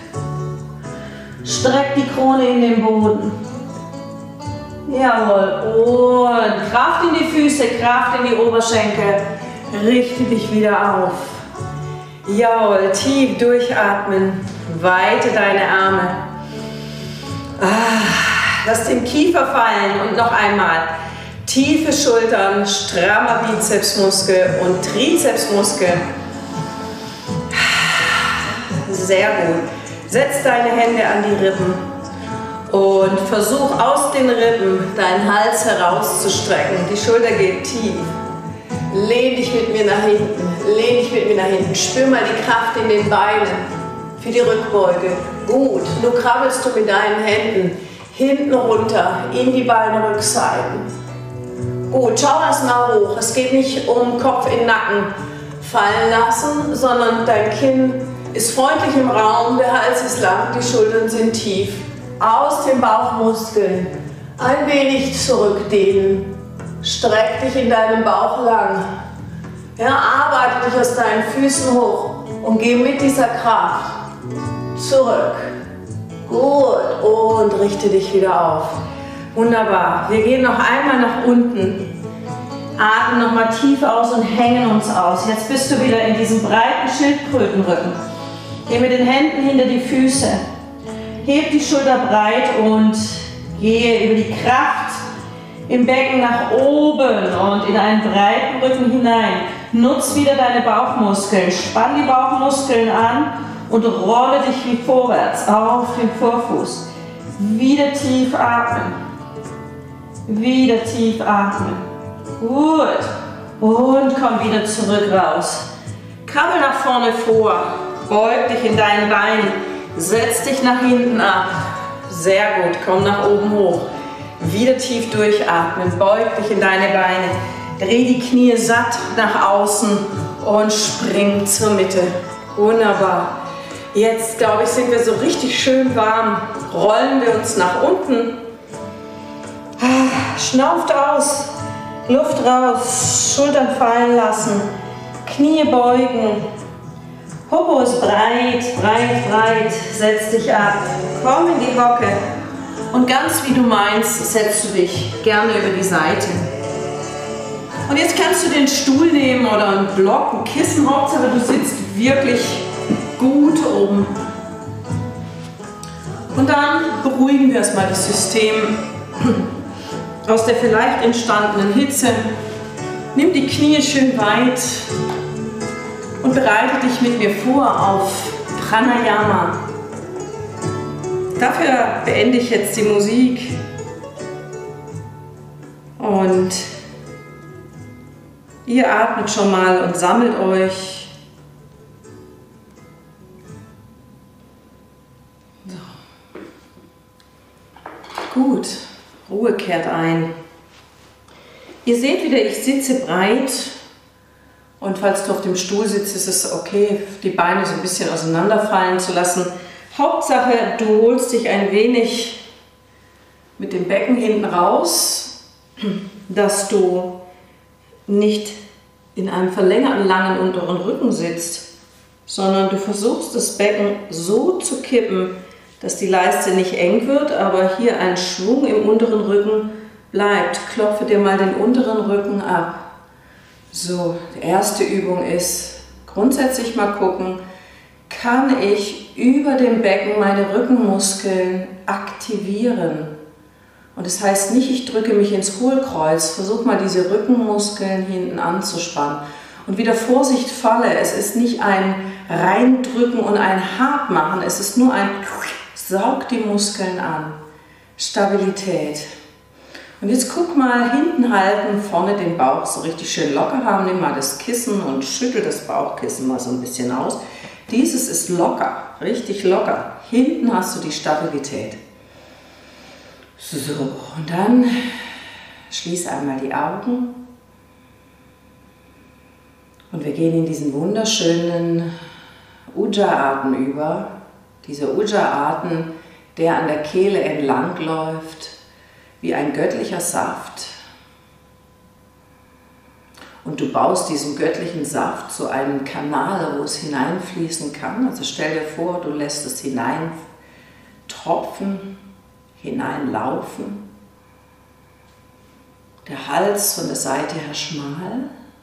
Streck die Krone in den Boden. Jawohl. Und Kraft in die Füße, Kraft in die Oberschenkel. Richte dich wieder auf. Jawohl. Tief durchatmen. Weite deine Arme. Lass den Kiefer fallen und noch einmal. Tiefe Schultern, strammer Bizepsmuskel und Trizepsmuskel. Sehr gut. Setz deine Hände an die Rippen und versuch aus den Rippen deinen Hals herauszustrecken. Die Schulter geht tief. Lehn dich mit mir nach hinten. Lehn dich mit mir nach hinten. Spür mal die Kraft in den Beinen für die Rückbeuge. Gut. Nun krabbelst du mit deinen Händen hinten runter in die Beinrückseiten. Gut. Schau erst mal hoch. Es geht nicht um Kopf in den Nacken fallen lassen, sondern dein Kinn ist freundlich im Raum, der Hals ist lang, die Schultern sind tief. Aus den Bauchmuskeln ein wenig zurückdehnen. Streck dich in deinem Bauch lang. Ja, arbeite dich aus deinen Füßen hoch und geh mit dieser Kraft zurück. Gut, und richte dich wieder auf. Wunderbar. Wir gehen noch einmal nach unten. Atmen nochmal tief aus und hängen uns aus. Jetzt bist du wieder in diesem breiten Schildkrötenrücken. Geh mit den Händen hinter die Füße. Heb die Schulter breit und gehe über die Kraft im Becken nach oben und in einen breiten Rücken hinein. Nutz wieder deine Bauchmuskeln. Spann die Bauchmuskeln an und rolle dich wie vorwärts auf den Vorfuß. Wieder tief atmen. Wieder tief atmen. Gut. Und komm wieder zurück raus. Krabbel nach vorne vor. Beug dich in deinen Beinen. Setz dich nach hinten ab. Sehr gut. Komm nach oben hoch. Wieder tief durchatmen. Beug dich in deine Beine. Dreh die Knie satt nach außen und spring zur Mitte. Wunderbar. Jetzt, glaube ich, sind wir so richtig schön warm. Rollen wir uns nach unten. Schnauft aus. Luft raus. Schultern fallen lassen. Knie beugen. Popo ist breit, breit, breit. Setz dich ab. Komm in die Hocke. Und ganz wie du meinst, setzt du dich gerne über die Seite. Und jetzt kannst du den Stuhl nehmen oder einen Block, ein Kissen, Hauptsache du sitzt wirklich gut oben. Und dann beruhigen wir erstmal das System aus der vielleicht entstandenen Hitze. Nimm die Knie schön weit und bereite dich mit mir vor auf Pranayama. Dafür beende ich jetzt die Musik und ihr atmet schon mal und sammelt euch. So. Gut, Ruhe kehrt ein. Ihr seht wieder, ich sitze breit und falls du auf dem Stuhl sitzt, ist es okay, die Beine so ein bisschen auseinanderfallen zu lassen. Hauptsache, du holst dich ein wenig mit dem Becken hinten raus, dass du nicht in einem verlängerten langen unteren Rücken sitzt, sondern du versuchst das Becken so zu kippen, dass die Leiste nicht eng wird, aber hier ein Schwung im unteren Rücken bleibt. Klopfe dir mal den unteren Rücken ab. So, die erste Übung ist grundsätzlich mal gucken, kann ich über dem Becken meine Rückenmuskeln aktivieren? Und das heißt nicht, ich drücke mich ins Hohlkreuz, versuche mal diese Rückenmuskeln hinten anzuspannen. Und wieder Vorsicht, Falle, es ist nicht ein Reindrücken und ein Hartmachen, es ist nur ein Saug die Muskeln an. Stabilität. Und jetzt guck mal, hinten halten, vorne den Bauch so richtig schön locker haben. Nimm mal das Kissen und schüttel das Bauchkissen mal so ein bisschen aus. Dieses ist locker, richtig locker. Hinten hast du die Stabilität. So, und dann schließ einmal die Augen. Und wir gehen in diesen wunderschönen Ujjayi-Atem über. Dieser Ujjayi-Atem, der an der Kehle entlang läuft, wie ein göttlicher Saft. Und du baust diesen göttlichen Saft zu einem Kanal, wo es hineinfließen kann. Also stell dir vor, du lässt es hineintropfen, hineinlaufen. Der Hals von der Seite her schmal.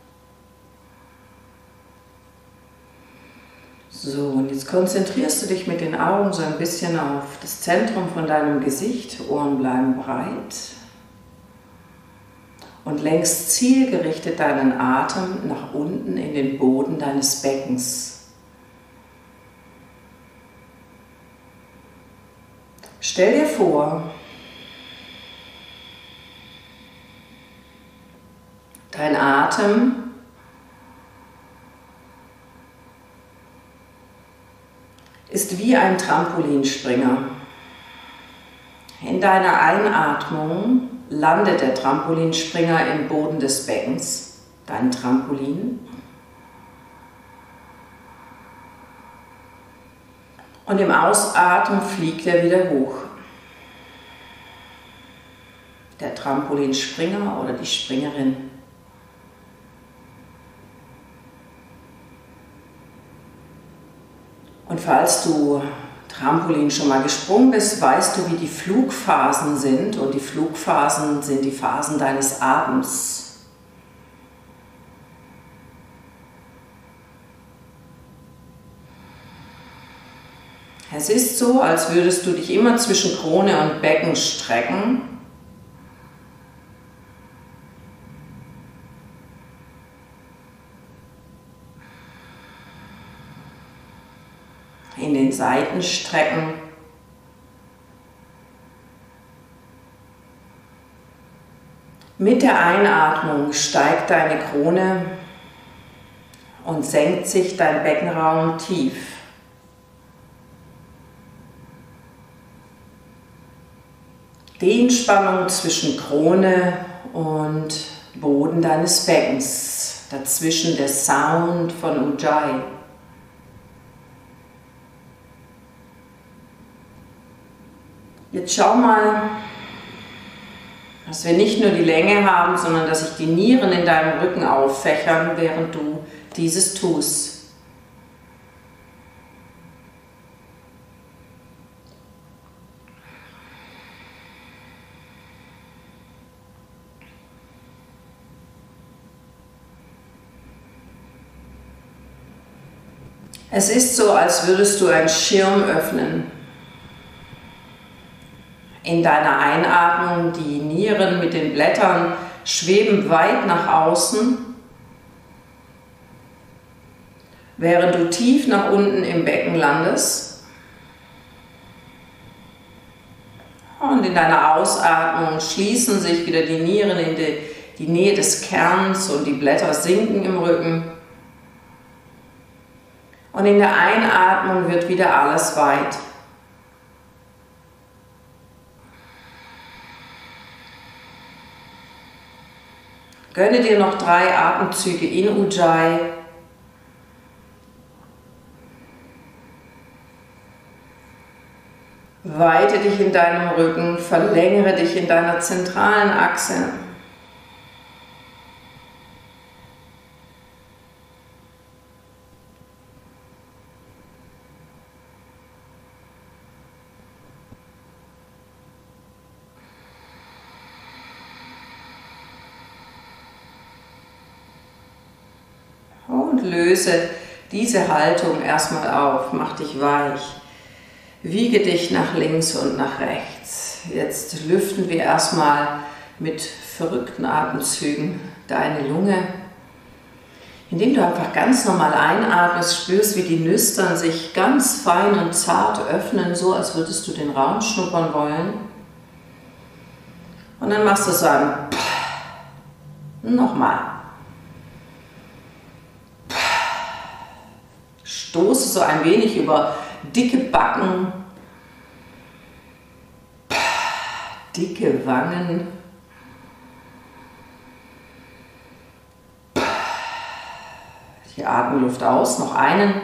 So, und jetzt konzentrierst du dich mit den Augen so ein bisschen auf das Zentrum von deinem Gesicht. Ohren bleiben breit. und lenkst zielgerichtet deinen Atem nach unten in den Boden deines Beckens. Stell dir vor, dein Atem ist wie ein Trampolinspringer. In deiner Einatmung landet der Trampolinspringer im Boden des Beckens, dein Trampolin. Und im Ausatmen fliegt er wieder hoch. Der Trampolinspringer oder die Springerin. Und falls du Trampolin schon mal gesprungen bist, weißt du, wie die Flugphasen sind. Und die Flugphasen sind die Phasen deines Atems. Es ist so, als würdest du dich immer zwischen Krone und Becken strecken. In den Seiten strecken. Mit der Einatmung steigt deine Krone und senkt sich dein Beckenraum tief. Dehnspannung zwischen Krone und Boden deines Beckens. Dazwischen der Sound von Ujjayi. Jetzt schau mal, dass wir nicht nur die Länge haben, sondern dass sich die Nieren in deinem Rücken auffächern, während du dieses tust. Es ist so, als würdest du einen Schirm öffnen. In deiner Einatmung, die Nieren mit den Blättern schweben weit nach außen, während du tief nach unten im Becken landest. Und in deiner Ausatmung schließen sich wieder die Nieren in die Nähe des Kerns und die Blätter sinken im Rücken. Und in der Einatmung wird wieder alles weit. Gönne dir noch 3 Atemzüge in Ujjayi. Weite dich in deinem Rücken, verlängere dich in deiner zentralen Achse. Und löse diese Haltung erstmal auf, mach dich weich. Wiege dich nach links und nach rechts. Jetzt lüften wir erstmal mit verrückten Atemzügen deine Lunge. Indem du einfach ganz normal einatmest, spürst, wie die Nüstern sich ganz fein und zart öffnen, so als würdest du den Raum schnuppern wollen. Und dann machst du so ein nochmal. Stoße so ein wenig über dicke Backen, dicke Wangen, die Atemluft aus, noch einen,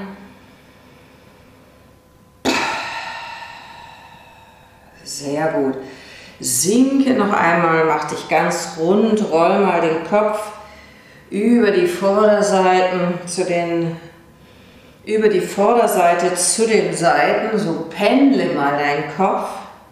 sehr gut, sinke noch einmal, mach dich ganz rund, roll mal den Kopf über die Vorderseiten zu den Seiten, so pendle mal deinen Kopf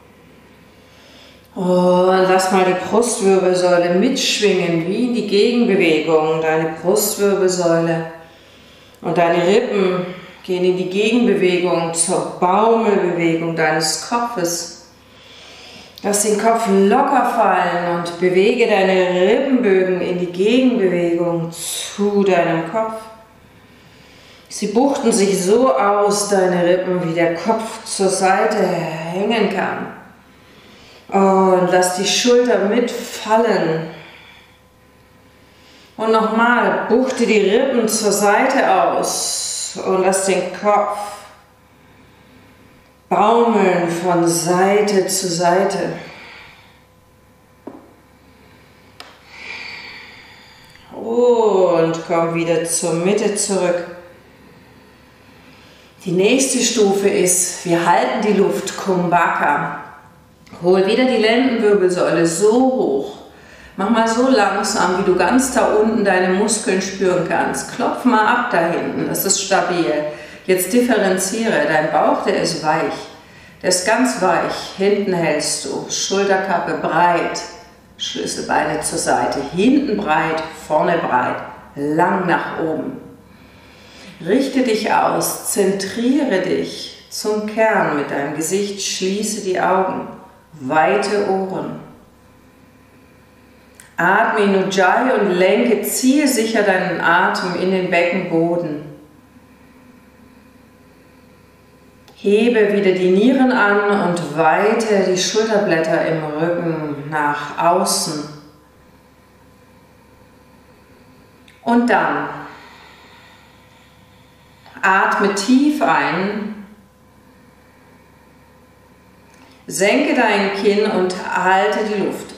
und lass mal die Brustwirbelsäule mitschwingen, wie in die Gegenbewegung. Deine Brustwirbelsäule und deine Rippen gehen in die Gegenbewegung zur Baumelbewegung deines Kopfes. Lass den Kopf locker fallen und bewege deine Rippenbögen in die Gegenbewegung zu deinem Kopf. Sie buchten sich so aus, deine Rippen, wie der Kopf zur Seite hängen kann. Und lass die Schulter mitfallen. Und nochmal, buchte die Rippen zur Seite aus und lass den Kopf baumeln von Seite zu Seite. Und komm wieder zur Mitte zurück. Die nächste Stufe ist, wir halten die Luft, Kumbhaka. Hol wieder die Lendenwirbelsäule so hoch. Mach mal so langsam, wie du ganz da unten deine Muskeln spüren kannst. Klopf mal ab da hinten, das ist stabil. Jetzt differenziere, dein Bauch, der ist weich. Der ist ganz weich. Hinten hältst du, Schulterkappe breit, Schlüsselbeine zur Seite. Hinten breit, vorne breit, lang nach oben. Richte dich aus, zentriere dich zum Kern mit deinem Gesicht, schließe die Augen, weite Ohren. Atme in Ujjayi und lenke zielsicher deinen Atem in den Beckenboden. Hebe wieder die Nieren an und weite die Schulterblätter im Rücken nach außen. Und dann atme tief ein, senke dein Kinn und halte die Luft.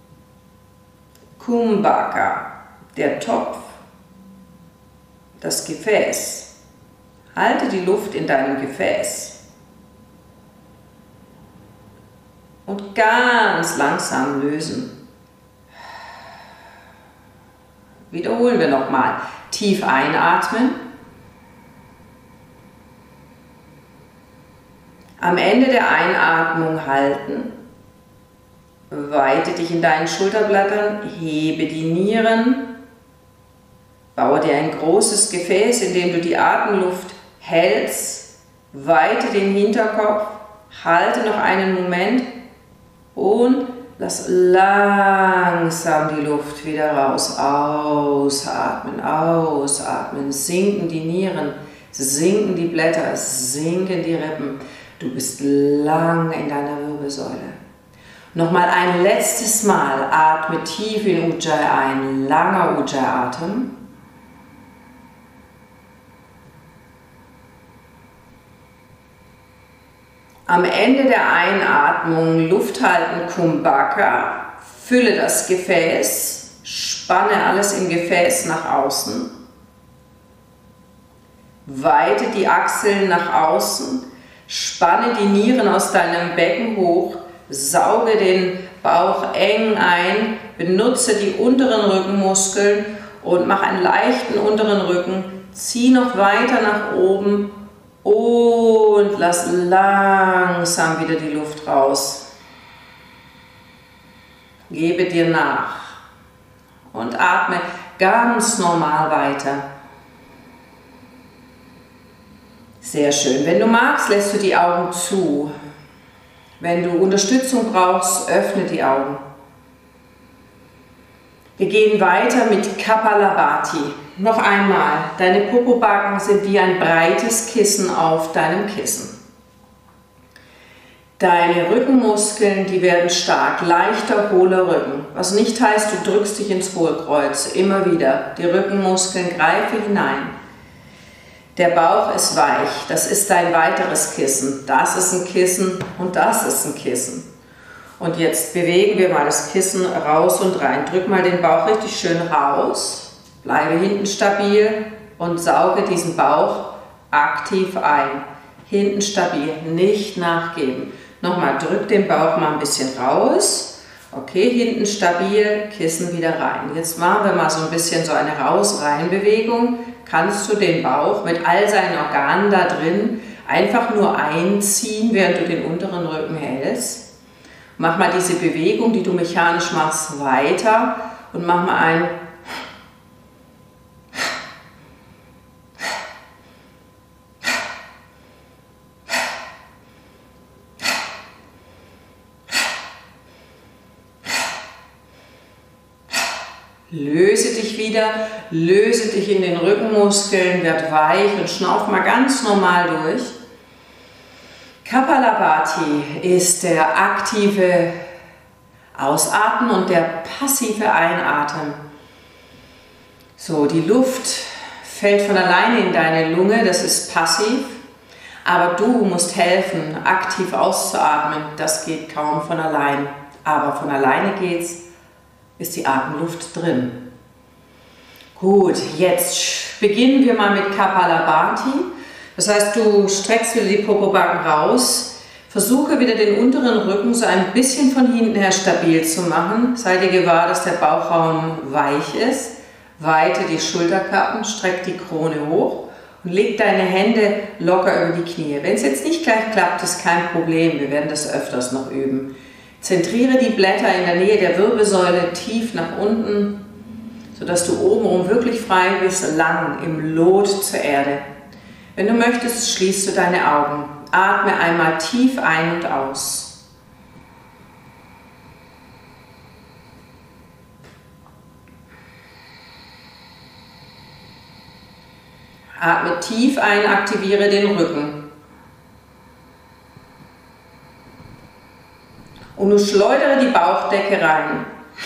Kumbhaka, der Topf, das Gefäß. Halte die Luft in deinem Gefäß. Und ganz langsam lösen. Wiederholen wir nochmal. Tief einatmen. Am Ende der Einatmung halten. Weite dich in deinen Schulterblättern, hebe die Nieren. Baue dir ein großes Gefäß, in dem du die Atemluft hältst. Weite den Hinterkopf. Halte noch einen Moment. Und lass langsam die Luft wieder raus. Ausatmen, ausatmen. Sinken die Nieren, sinken die Blätter, sinken die Rippen. Du bist lang in deiner Wirbelsäule. Nochmal ein letztes Mal. Atme tief in Ujjayi ein. Langer Ujjayi-Atem. Am Ende der Einatmung Luft halten, Kumbhaka, fülle das Gefäß, spanne alles im Gefäß nach außen, weite die Achseln nach außen, spanne die Nieren aus deinem Becken hoch, sauge den Bauch eng ein, benutze die unteren Rückenmuskeln und mach einen leichten unteren Rücken, zieh noch weiter nach oben. Und lass langsam wieder die Luft raus. Gebe dir nach und atme ganz normal weiter. Sehr schön. Wenn du magst, lässt du die Augen zu. Wenn du Unterstützung brauchst, öffne die Augen. Wir gehen weiter mit Kapalabhati. Noch einmal, deine Popobacken sind wie ein breites Kissen auf deinem Kissen. Deine Rückenmuskeln, die werden stark, leichter, hohler Rücken. Was nicht heißt, du drückst dich ins Hohlkreuz, immer wieder. Die Rückenmuskeln greifen hinein. Der Bauch ist weich, das ist dein weiteres Kissen. Das ist ein Kissen und das ist ein Kissen. Und jetzt bewegen wir mal das Kissen raus und rein. Drück mal den Bauch richtig schön raus. Bleibe hinten stabil und sauge diesen Bauch aktiv ein. Hinten stabil, nicht nachgeben. Nochmal, drück den Bauch mal ein bisschen raus. Okay, hinten stabil, Kissen wieder rein. Jetzt machen wir mal so ein bisschen so eine Raus-Rein-Bewegung. Kannst du den Bauch mit all seinen Organen da drin einfach nur einziehen, während du den unteren Rücken hältst. Mach mal diese Bewegung, die du mechanisch machst, weiter und mach mal ein Löse dich wieder, löse dich in den Rückenmuskeln, werd weich und schnauf mal ganz normal durch. Kapalabhati ist der aktive Ausatmen und der passive Einatmen. So, die Luft fällt von alleine in deine Lunge, das ist passiv, aber du musst helfen, aktiv auszuatmen. Das geht kaum von allein, aber von alleine geht's, ist die Atemluft drin. Gut, jetzt beginnen wir mal mit Kapalabhati. Das heißt, du streckst wieder die Popobacken raus, versuche wieder den unteren Rücken so ein bisschen von hinten her stabil zu machen. Sei dir gewahr, dass der Bauchraum weich ist. Weite die Schulterkappen, streck die Krone hoch und leg deine Hände locker über die Knie. Wenn es jetzt nicht gleich klappt, ist kein Problem. Wir werden das öfters noch üben. Zentriere die Blätter in der Nähe der Wirbelsäule tief nach unten, sodass du obenrum wirklich frei bist, lang im Lot zur Erde. Wenn du möchtest, schließt du deine Augen. Atme einmal tief ein und aus. Atme tief ein, aktiviere den Rücken. Und du schleudere die Bauchdecke rein.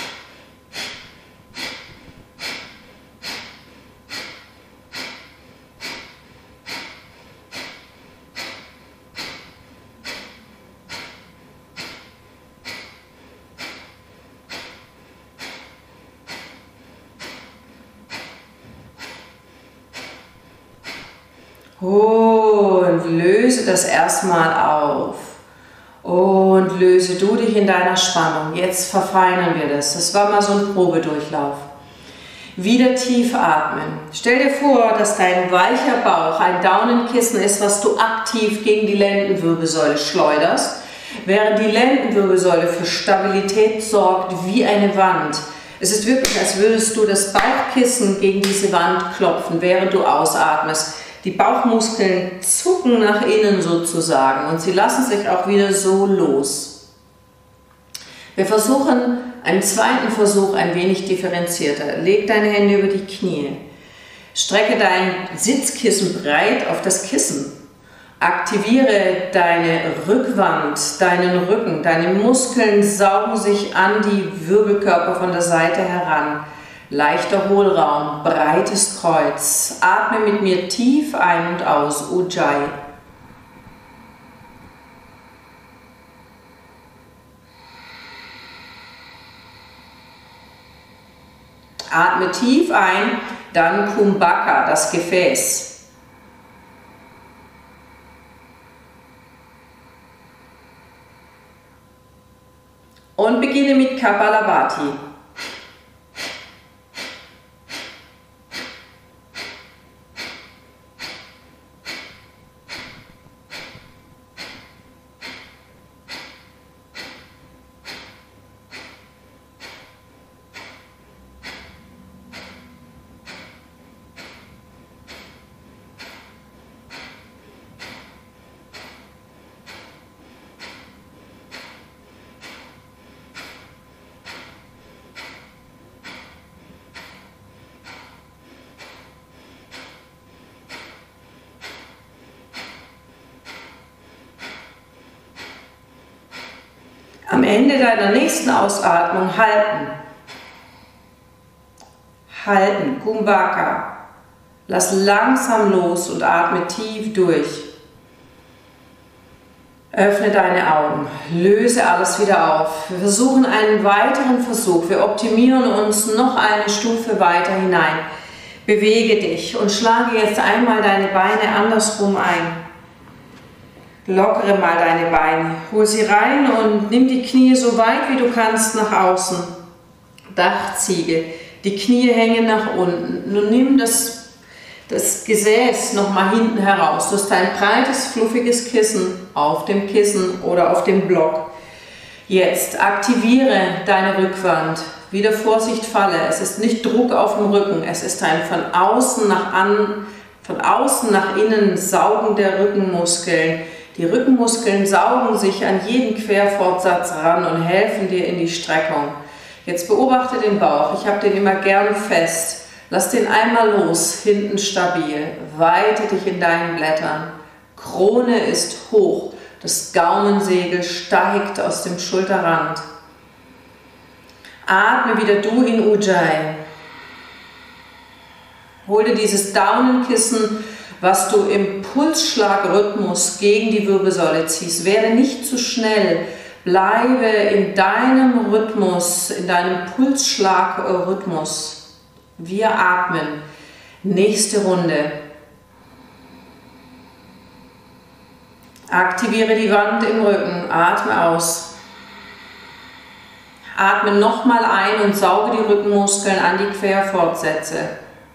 Und löse das erstmal auf. Und löse du dich in deiner Spannung. Jetzt verfeinern wir das. Das war mal so ein Probedurchlauf. Wieder tief atmen. Stell dir vor, dass dein weicher Bauch ein Daunenkissen ist, was du aktiv gegen die Lendenwirbelsäule schleuderst, während die Lendenwirbelsäule für Stabilität sorgt wie eine Wand. Es ist wirklich, als würdest du das Bauchkissen gegen diese Wand klopfen, während du ausatmest. Die Bauchmuskeln zucken nach innen sozusagen und sie lassen sich auch wieder so los. Wir versuchen einen zweiten Versuch ein wenig differenzierter. Leg deine Hände über die Knie. Strecke dein Sitzkissen breit auf das Kissen. Aktiviere deine Rückwand, deinen Rücken. Deine Muskeln saugen sich an die Wirbelkörper von der Seite heran. Leichter Hohlraum, breites Kreuz. Atme mit mir tief ein und aus, Ujjayi. Atme tief ein, dann Kumbhaka, das Gefäß. Und beginne mit Kapalabhati. Am Ende deiner nächsten Ausatmung halten. Halten, Kumbhaka. Lass langsam los und atme tief durch. Öffne deine Augen, löse alles wieder auf. Wir versuchen einen weiteren Versuch. Wir optimieren uns noch eine Stufe weiter hinein. Bewege dich und schlage jetzt einmal deine Beine andersrum ein. Lockere mal deine Beine, hol sie rein und nimm die Knie so weit wie du kannst nach außen. Dachziege, die Knie hängen nach unten. Nun nimm das Gesäß nochmal hinten heraus. Du hast ein breites, fluffiges Kissen auf dem Kissen oder auf dem Block. Jetzt aktiviere deine Rückwand. Wieder Vorsicht, Falle. Es ist nicht Druck auf dem Rücken, es ist ein von außen nach innen Saugen der Rückenmuskeln. Die Rückenmuskeln saugen sich an jeden Querfortsatz ran und helfen dir in die Streckung. Jetzt beobachte den Bauch. Ich habe den immer gern fest. Lass den einmal los, hinten stabil. Weite dich in deinen Blättern. Krone ist hoch. Das Gaumensegel steigt aus dem Schulterrand. Atme wieder du in Ujjayi. Hol dir dieses Daunenkissen, was du im Pulsschlagrhythmus gegen die Wirbelsäule ziehst. Werde nicht zu schnell. Bleibe in deinem Rhythmus, in deinem Pulsschlagrhythmus. Wir atmen. Nächste Runde. Aktiviere die Wand im Rücken. Atme aus. Atme nochmal ein und sauge die Rückenmuskeln an die Querfortsätze.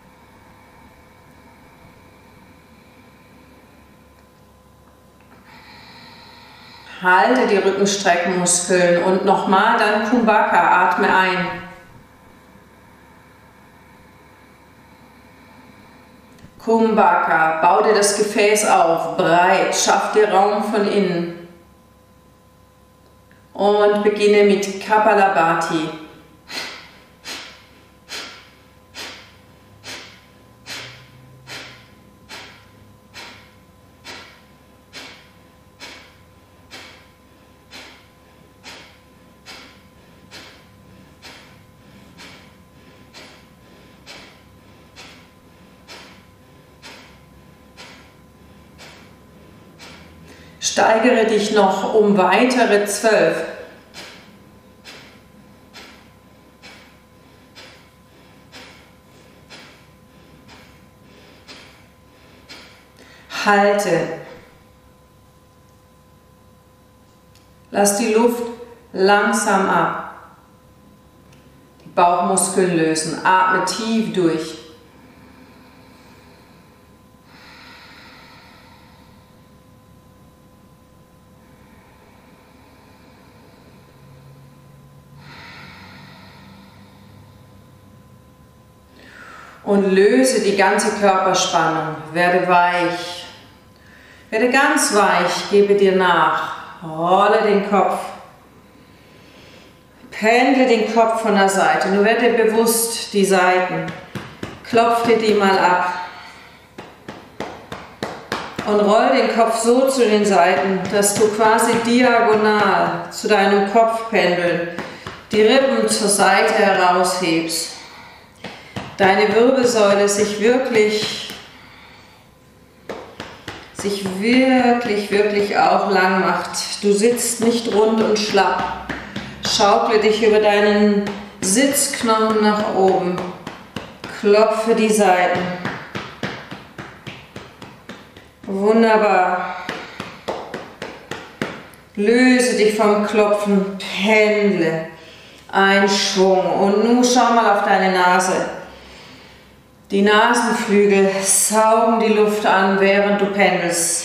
Halte die Rückenstreckmuskeln und nochmal dann Kumbhaka. Atme ein. Kumbhaka. Bau dir das Gefäß auf. Breit. Schaff dir Raum von innen. Und beginne mit Kapalabhati. Steigere dich noch um weitere 12. Halte. Lass die Luft langsam ab. Die Bauchmuskeln lösen. Atme tief durch. Und löse die ganze Körperspannung. Werde weich. Werde ganz weich. Gebe dir nach. Rolle den Kopf. Pendle den Kopf von der Seite. Nur werde dir bewusst die Seiten. Klopf dir die mal ab. Und roll den Kopf so zu den Seiten, dass du quasi diagonal zu deinem Kopfpendeln die Rippen zur Seite heraushebst. Deine Wirbelsäule sich wirklich auch lang macht. Du sitzt nicht rund und schlapp. Schaukle dich über deinen Sitzknochen nach oben. Klopfe die Seiten. Wunderbar. Löse dich vom Klopfen, pendle. Ein Schwung. Und nun schau mal auf deine Nase. Die Nasenflügel saugen die Luft an, während du pendelst.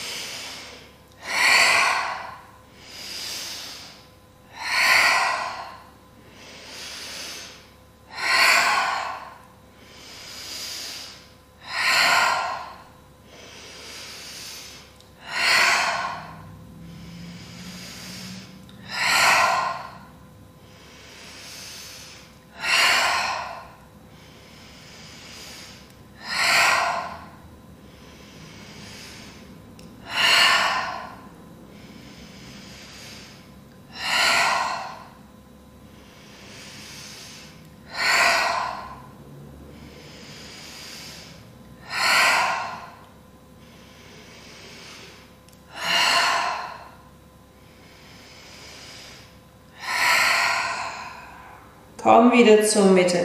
Komm wieder zur Mitte.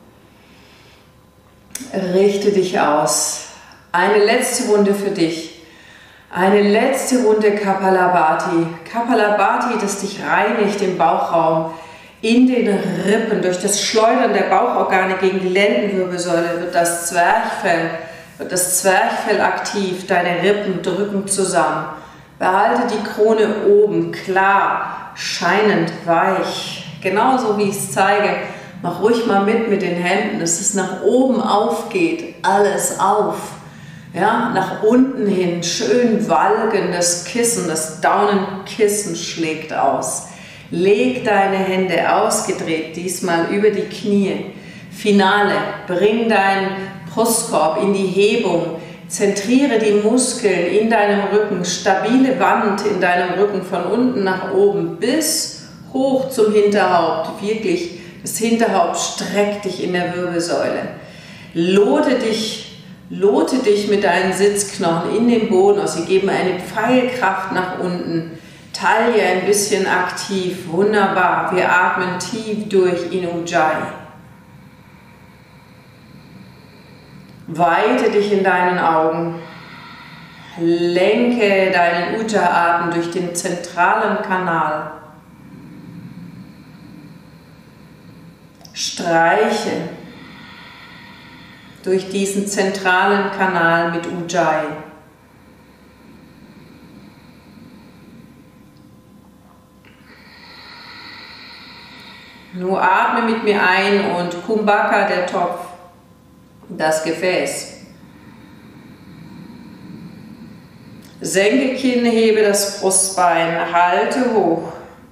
Richte dich aus. Eine letzte Runde für dich. Eine letzte Runde Kapalabhati. Kapalabhati, das dich reinigt im Bauchraum, in den Rippen. Durch das Schleudern der Bauchorgane gegen die Lendenwirbelsäule wird das Zwerchfell aktiv. Deine Rippen drücken zusammen. Behalte die Krone oben, klar, scheinend weich. Genauso wie ich es zeige, mach ruhig mal mit den Händen, dass es nach oben aufgeht, alles auf. Ja, nach unten hin, schön walgendes Kissen, das Daunenkissen schlägt aus. Leg deine Hände ausgedreht, diesmal über die Knie. Finale, bring deinen Brustkorb in die Hebung. Zentriere die Muskeln in deinem Rücken, stabile Wand in deinem Rücken von unten nach oben bis hoch zum Hinterhaupt. Wirklich, das Hinterhaupt streckt dich in der Wirbelsäule. Lote dich mit deinen Sitzknochen in den Boden aus. Sie geben eine Pfeilkraft nach unten. Taille ein bisschen aktiv. Wunderbar. Wir atmen tief durch in Ujjayi. Weite dich in deinen Augen. Lenke deinen Ujjayi-Atem durch den zentralen Kanal. Streiche durch diesen zentralen Kanal mit Ujjayi. Nur atme mit mir ein und Kumbhaka, der Topf, das Gefäß. Senke Kinn, hebe das Brustbein, halte hoch.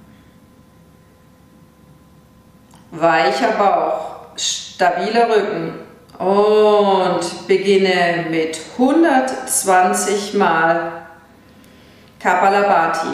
Weicher Bauch, stabiler Rücken und beginne mit 120 Mal Kapalabhati.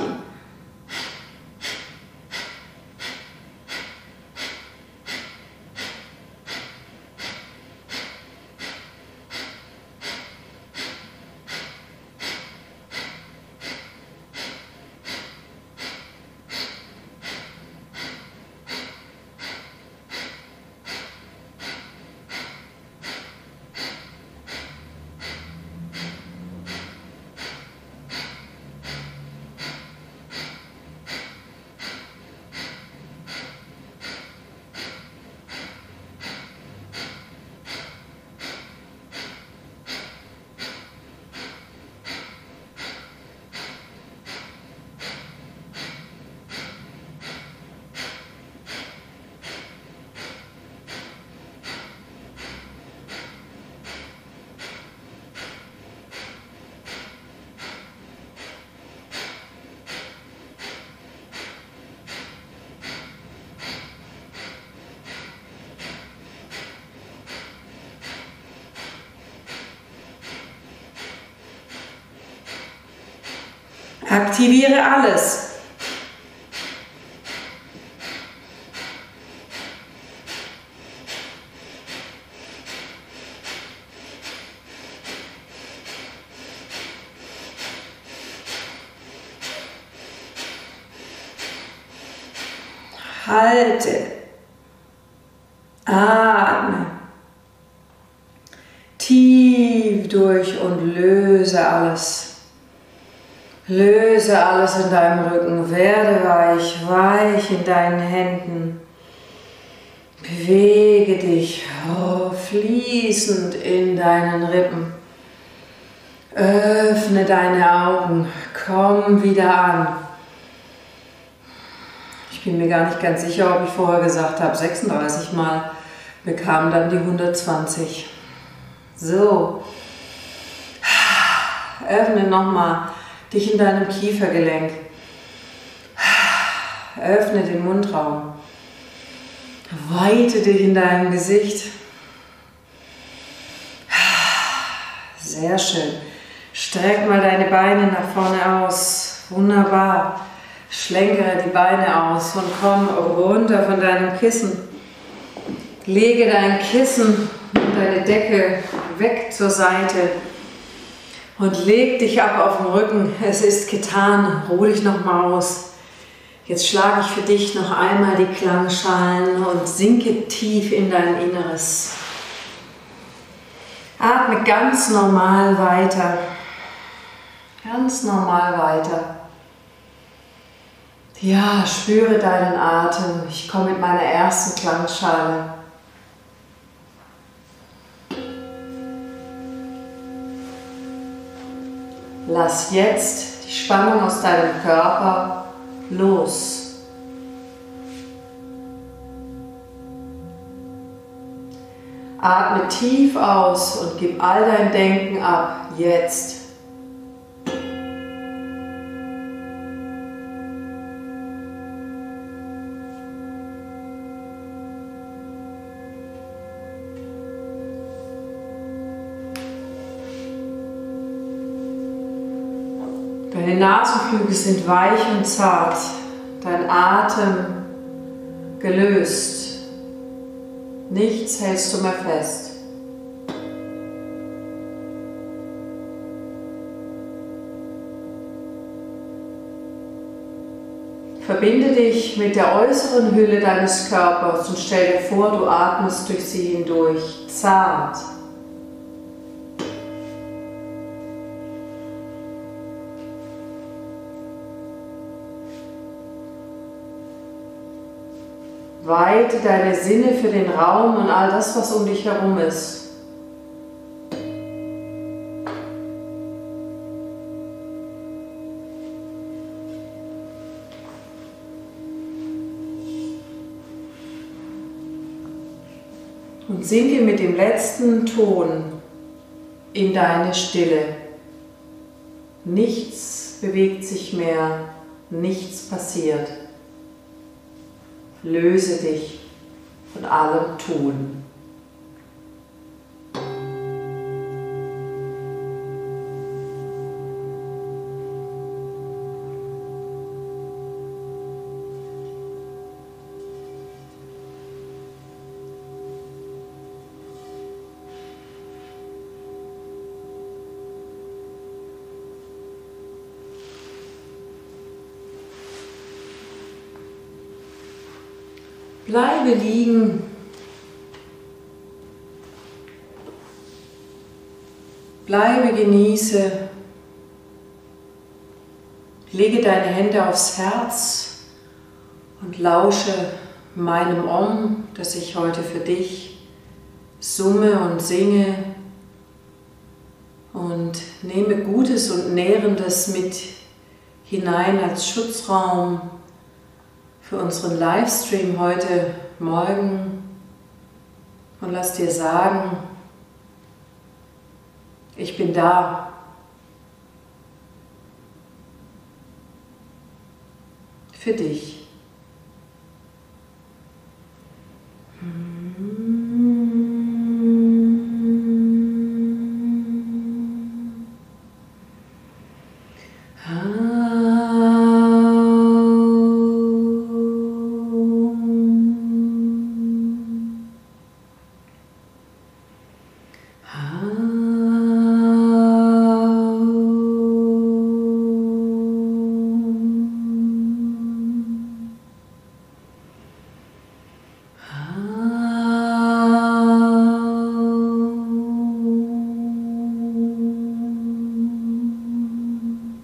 Aktiviere alles. Halte. Atme. Tief durch und löse alles. Löse alles in deinem Rücken, werde weich, weich in deinen Händen. Bewege dich fließend in deinen Rippen. Öffne deine Augen, komm wieder an. Ich bin mir gar nicht ganz sicher, ob ich vorher gesagt habe, 36 Mal, bekam dann die 120. So, öffne nochmal dich in deinem Kiefergelenk. Öffne den Mundraum. Weite dich in deinem Gesicht. Sehr schön. Streck mal deine Beine nach vorne aus. Wunderbar. Schlenkere die Beine aus und komm runter von deinem Kissen. Lege dein Kissen und deine Decke weg zur Seite. Und leg dich ab auf den Rücken. Es ist getan. Ruh dich nochmal aus. Jetzt schlage ich für dich noch einmal die Klangschalen und sinke tief in dein Inneres. Atme ganz normal weiter. Ganz normal weiter. Ja, spüre deinen Atem. Ich komme mit meiner ersten Klangschale. Lass jetzt die Spannung aus deinem Körper los. Atme tief aus und gib all dein Denken ab, jetzt. Deine Nasenflügel sind weich und zart, dein Atem gelöst. Nichts hältst du mehr fest. Verbinde dich mit der äußeren Hülle deines Körpers und stell dir vor, du atmest durch sie hindurch, zart. Weite deine Sinne für den Raum und all das, was um dich herum ist. Und sinke mit dem letzten Ton in deine Stille. Nichts bewegt sich mehr, nichts passiert. Löse dich von allem Tun. Bleibe liegen. Bleibe, genieße. Lege deine Hände aufs Herz und lausche meinem Om, das ich heute für dich summe und singe. Und nehme Gutes und Nährendes mit hinein als Schutzraum für unseren Livestream heute Morgen und lass dir sagen, ich bin da. Für dich.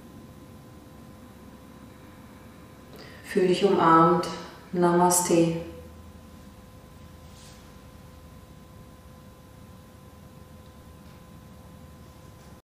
Fühl dich umarmt. Namaste.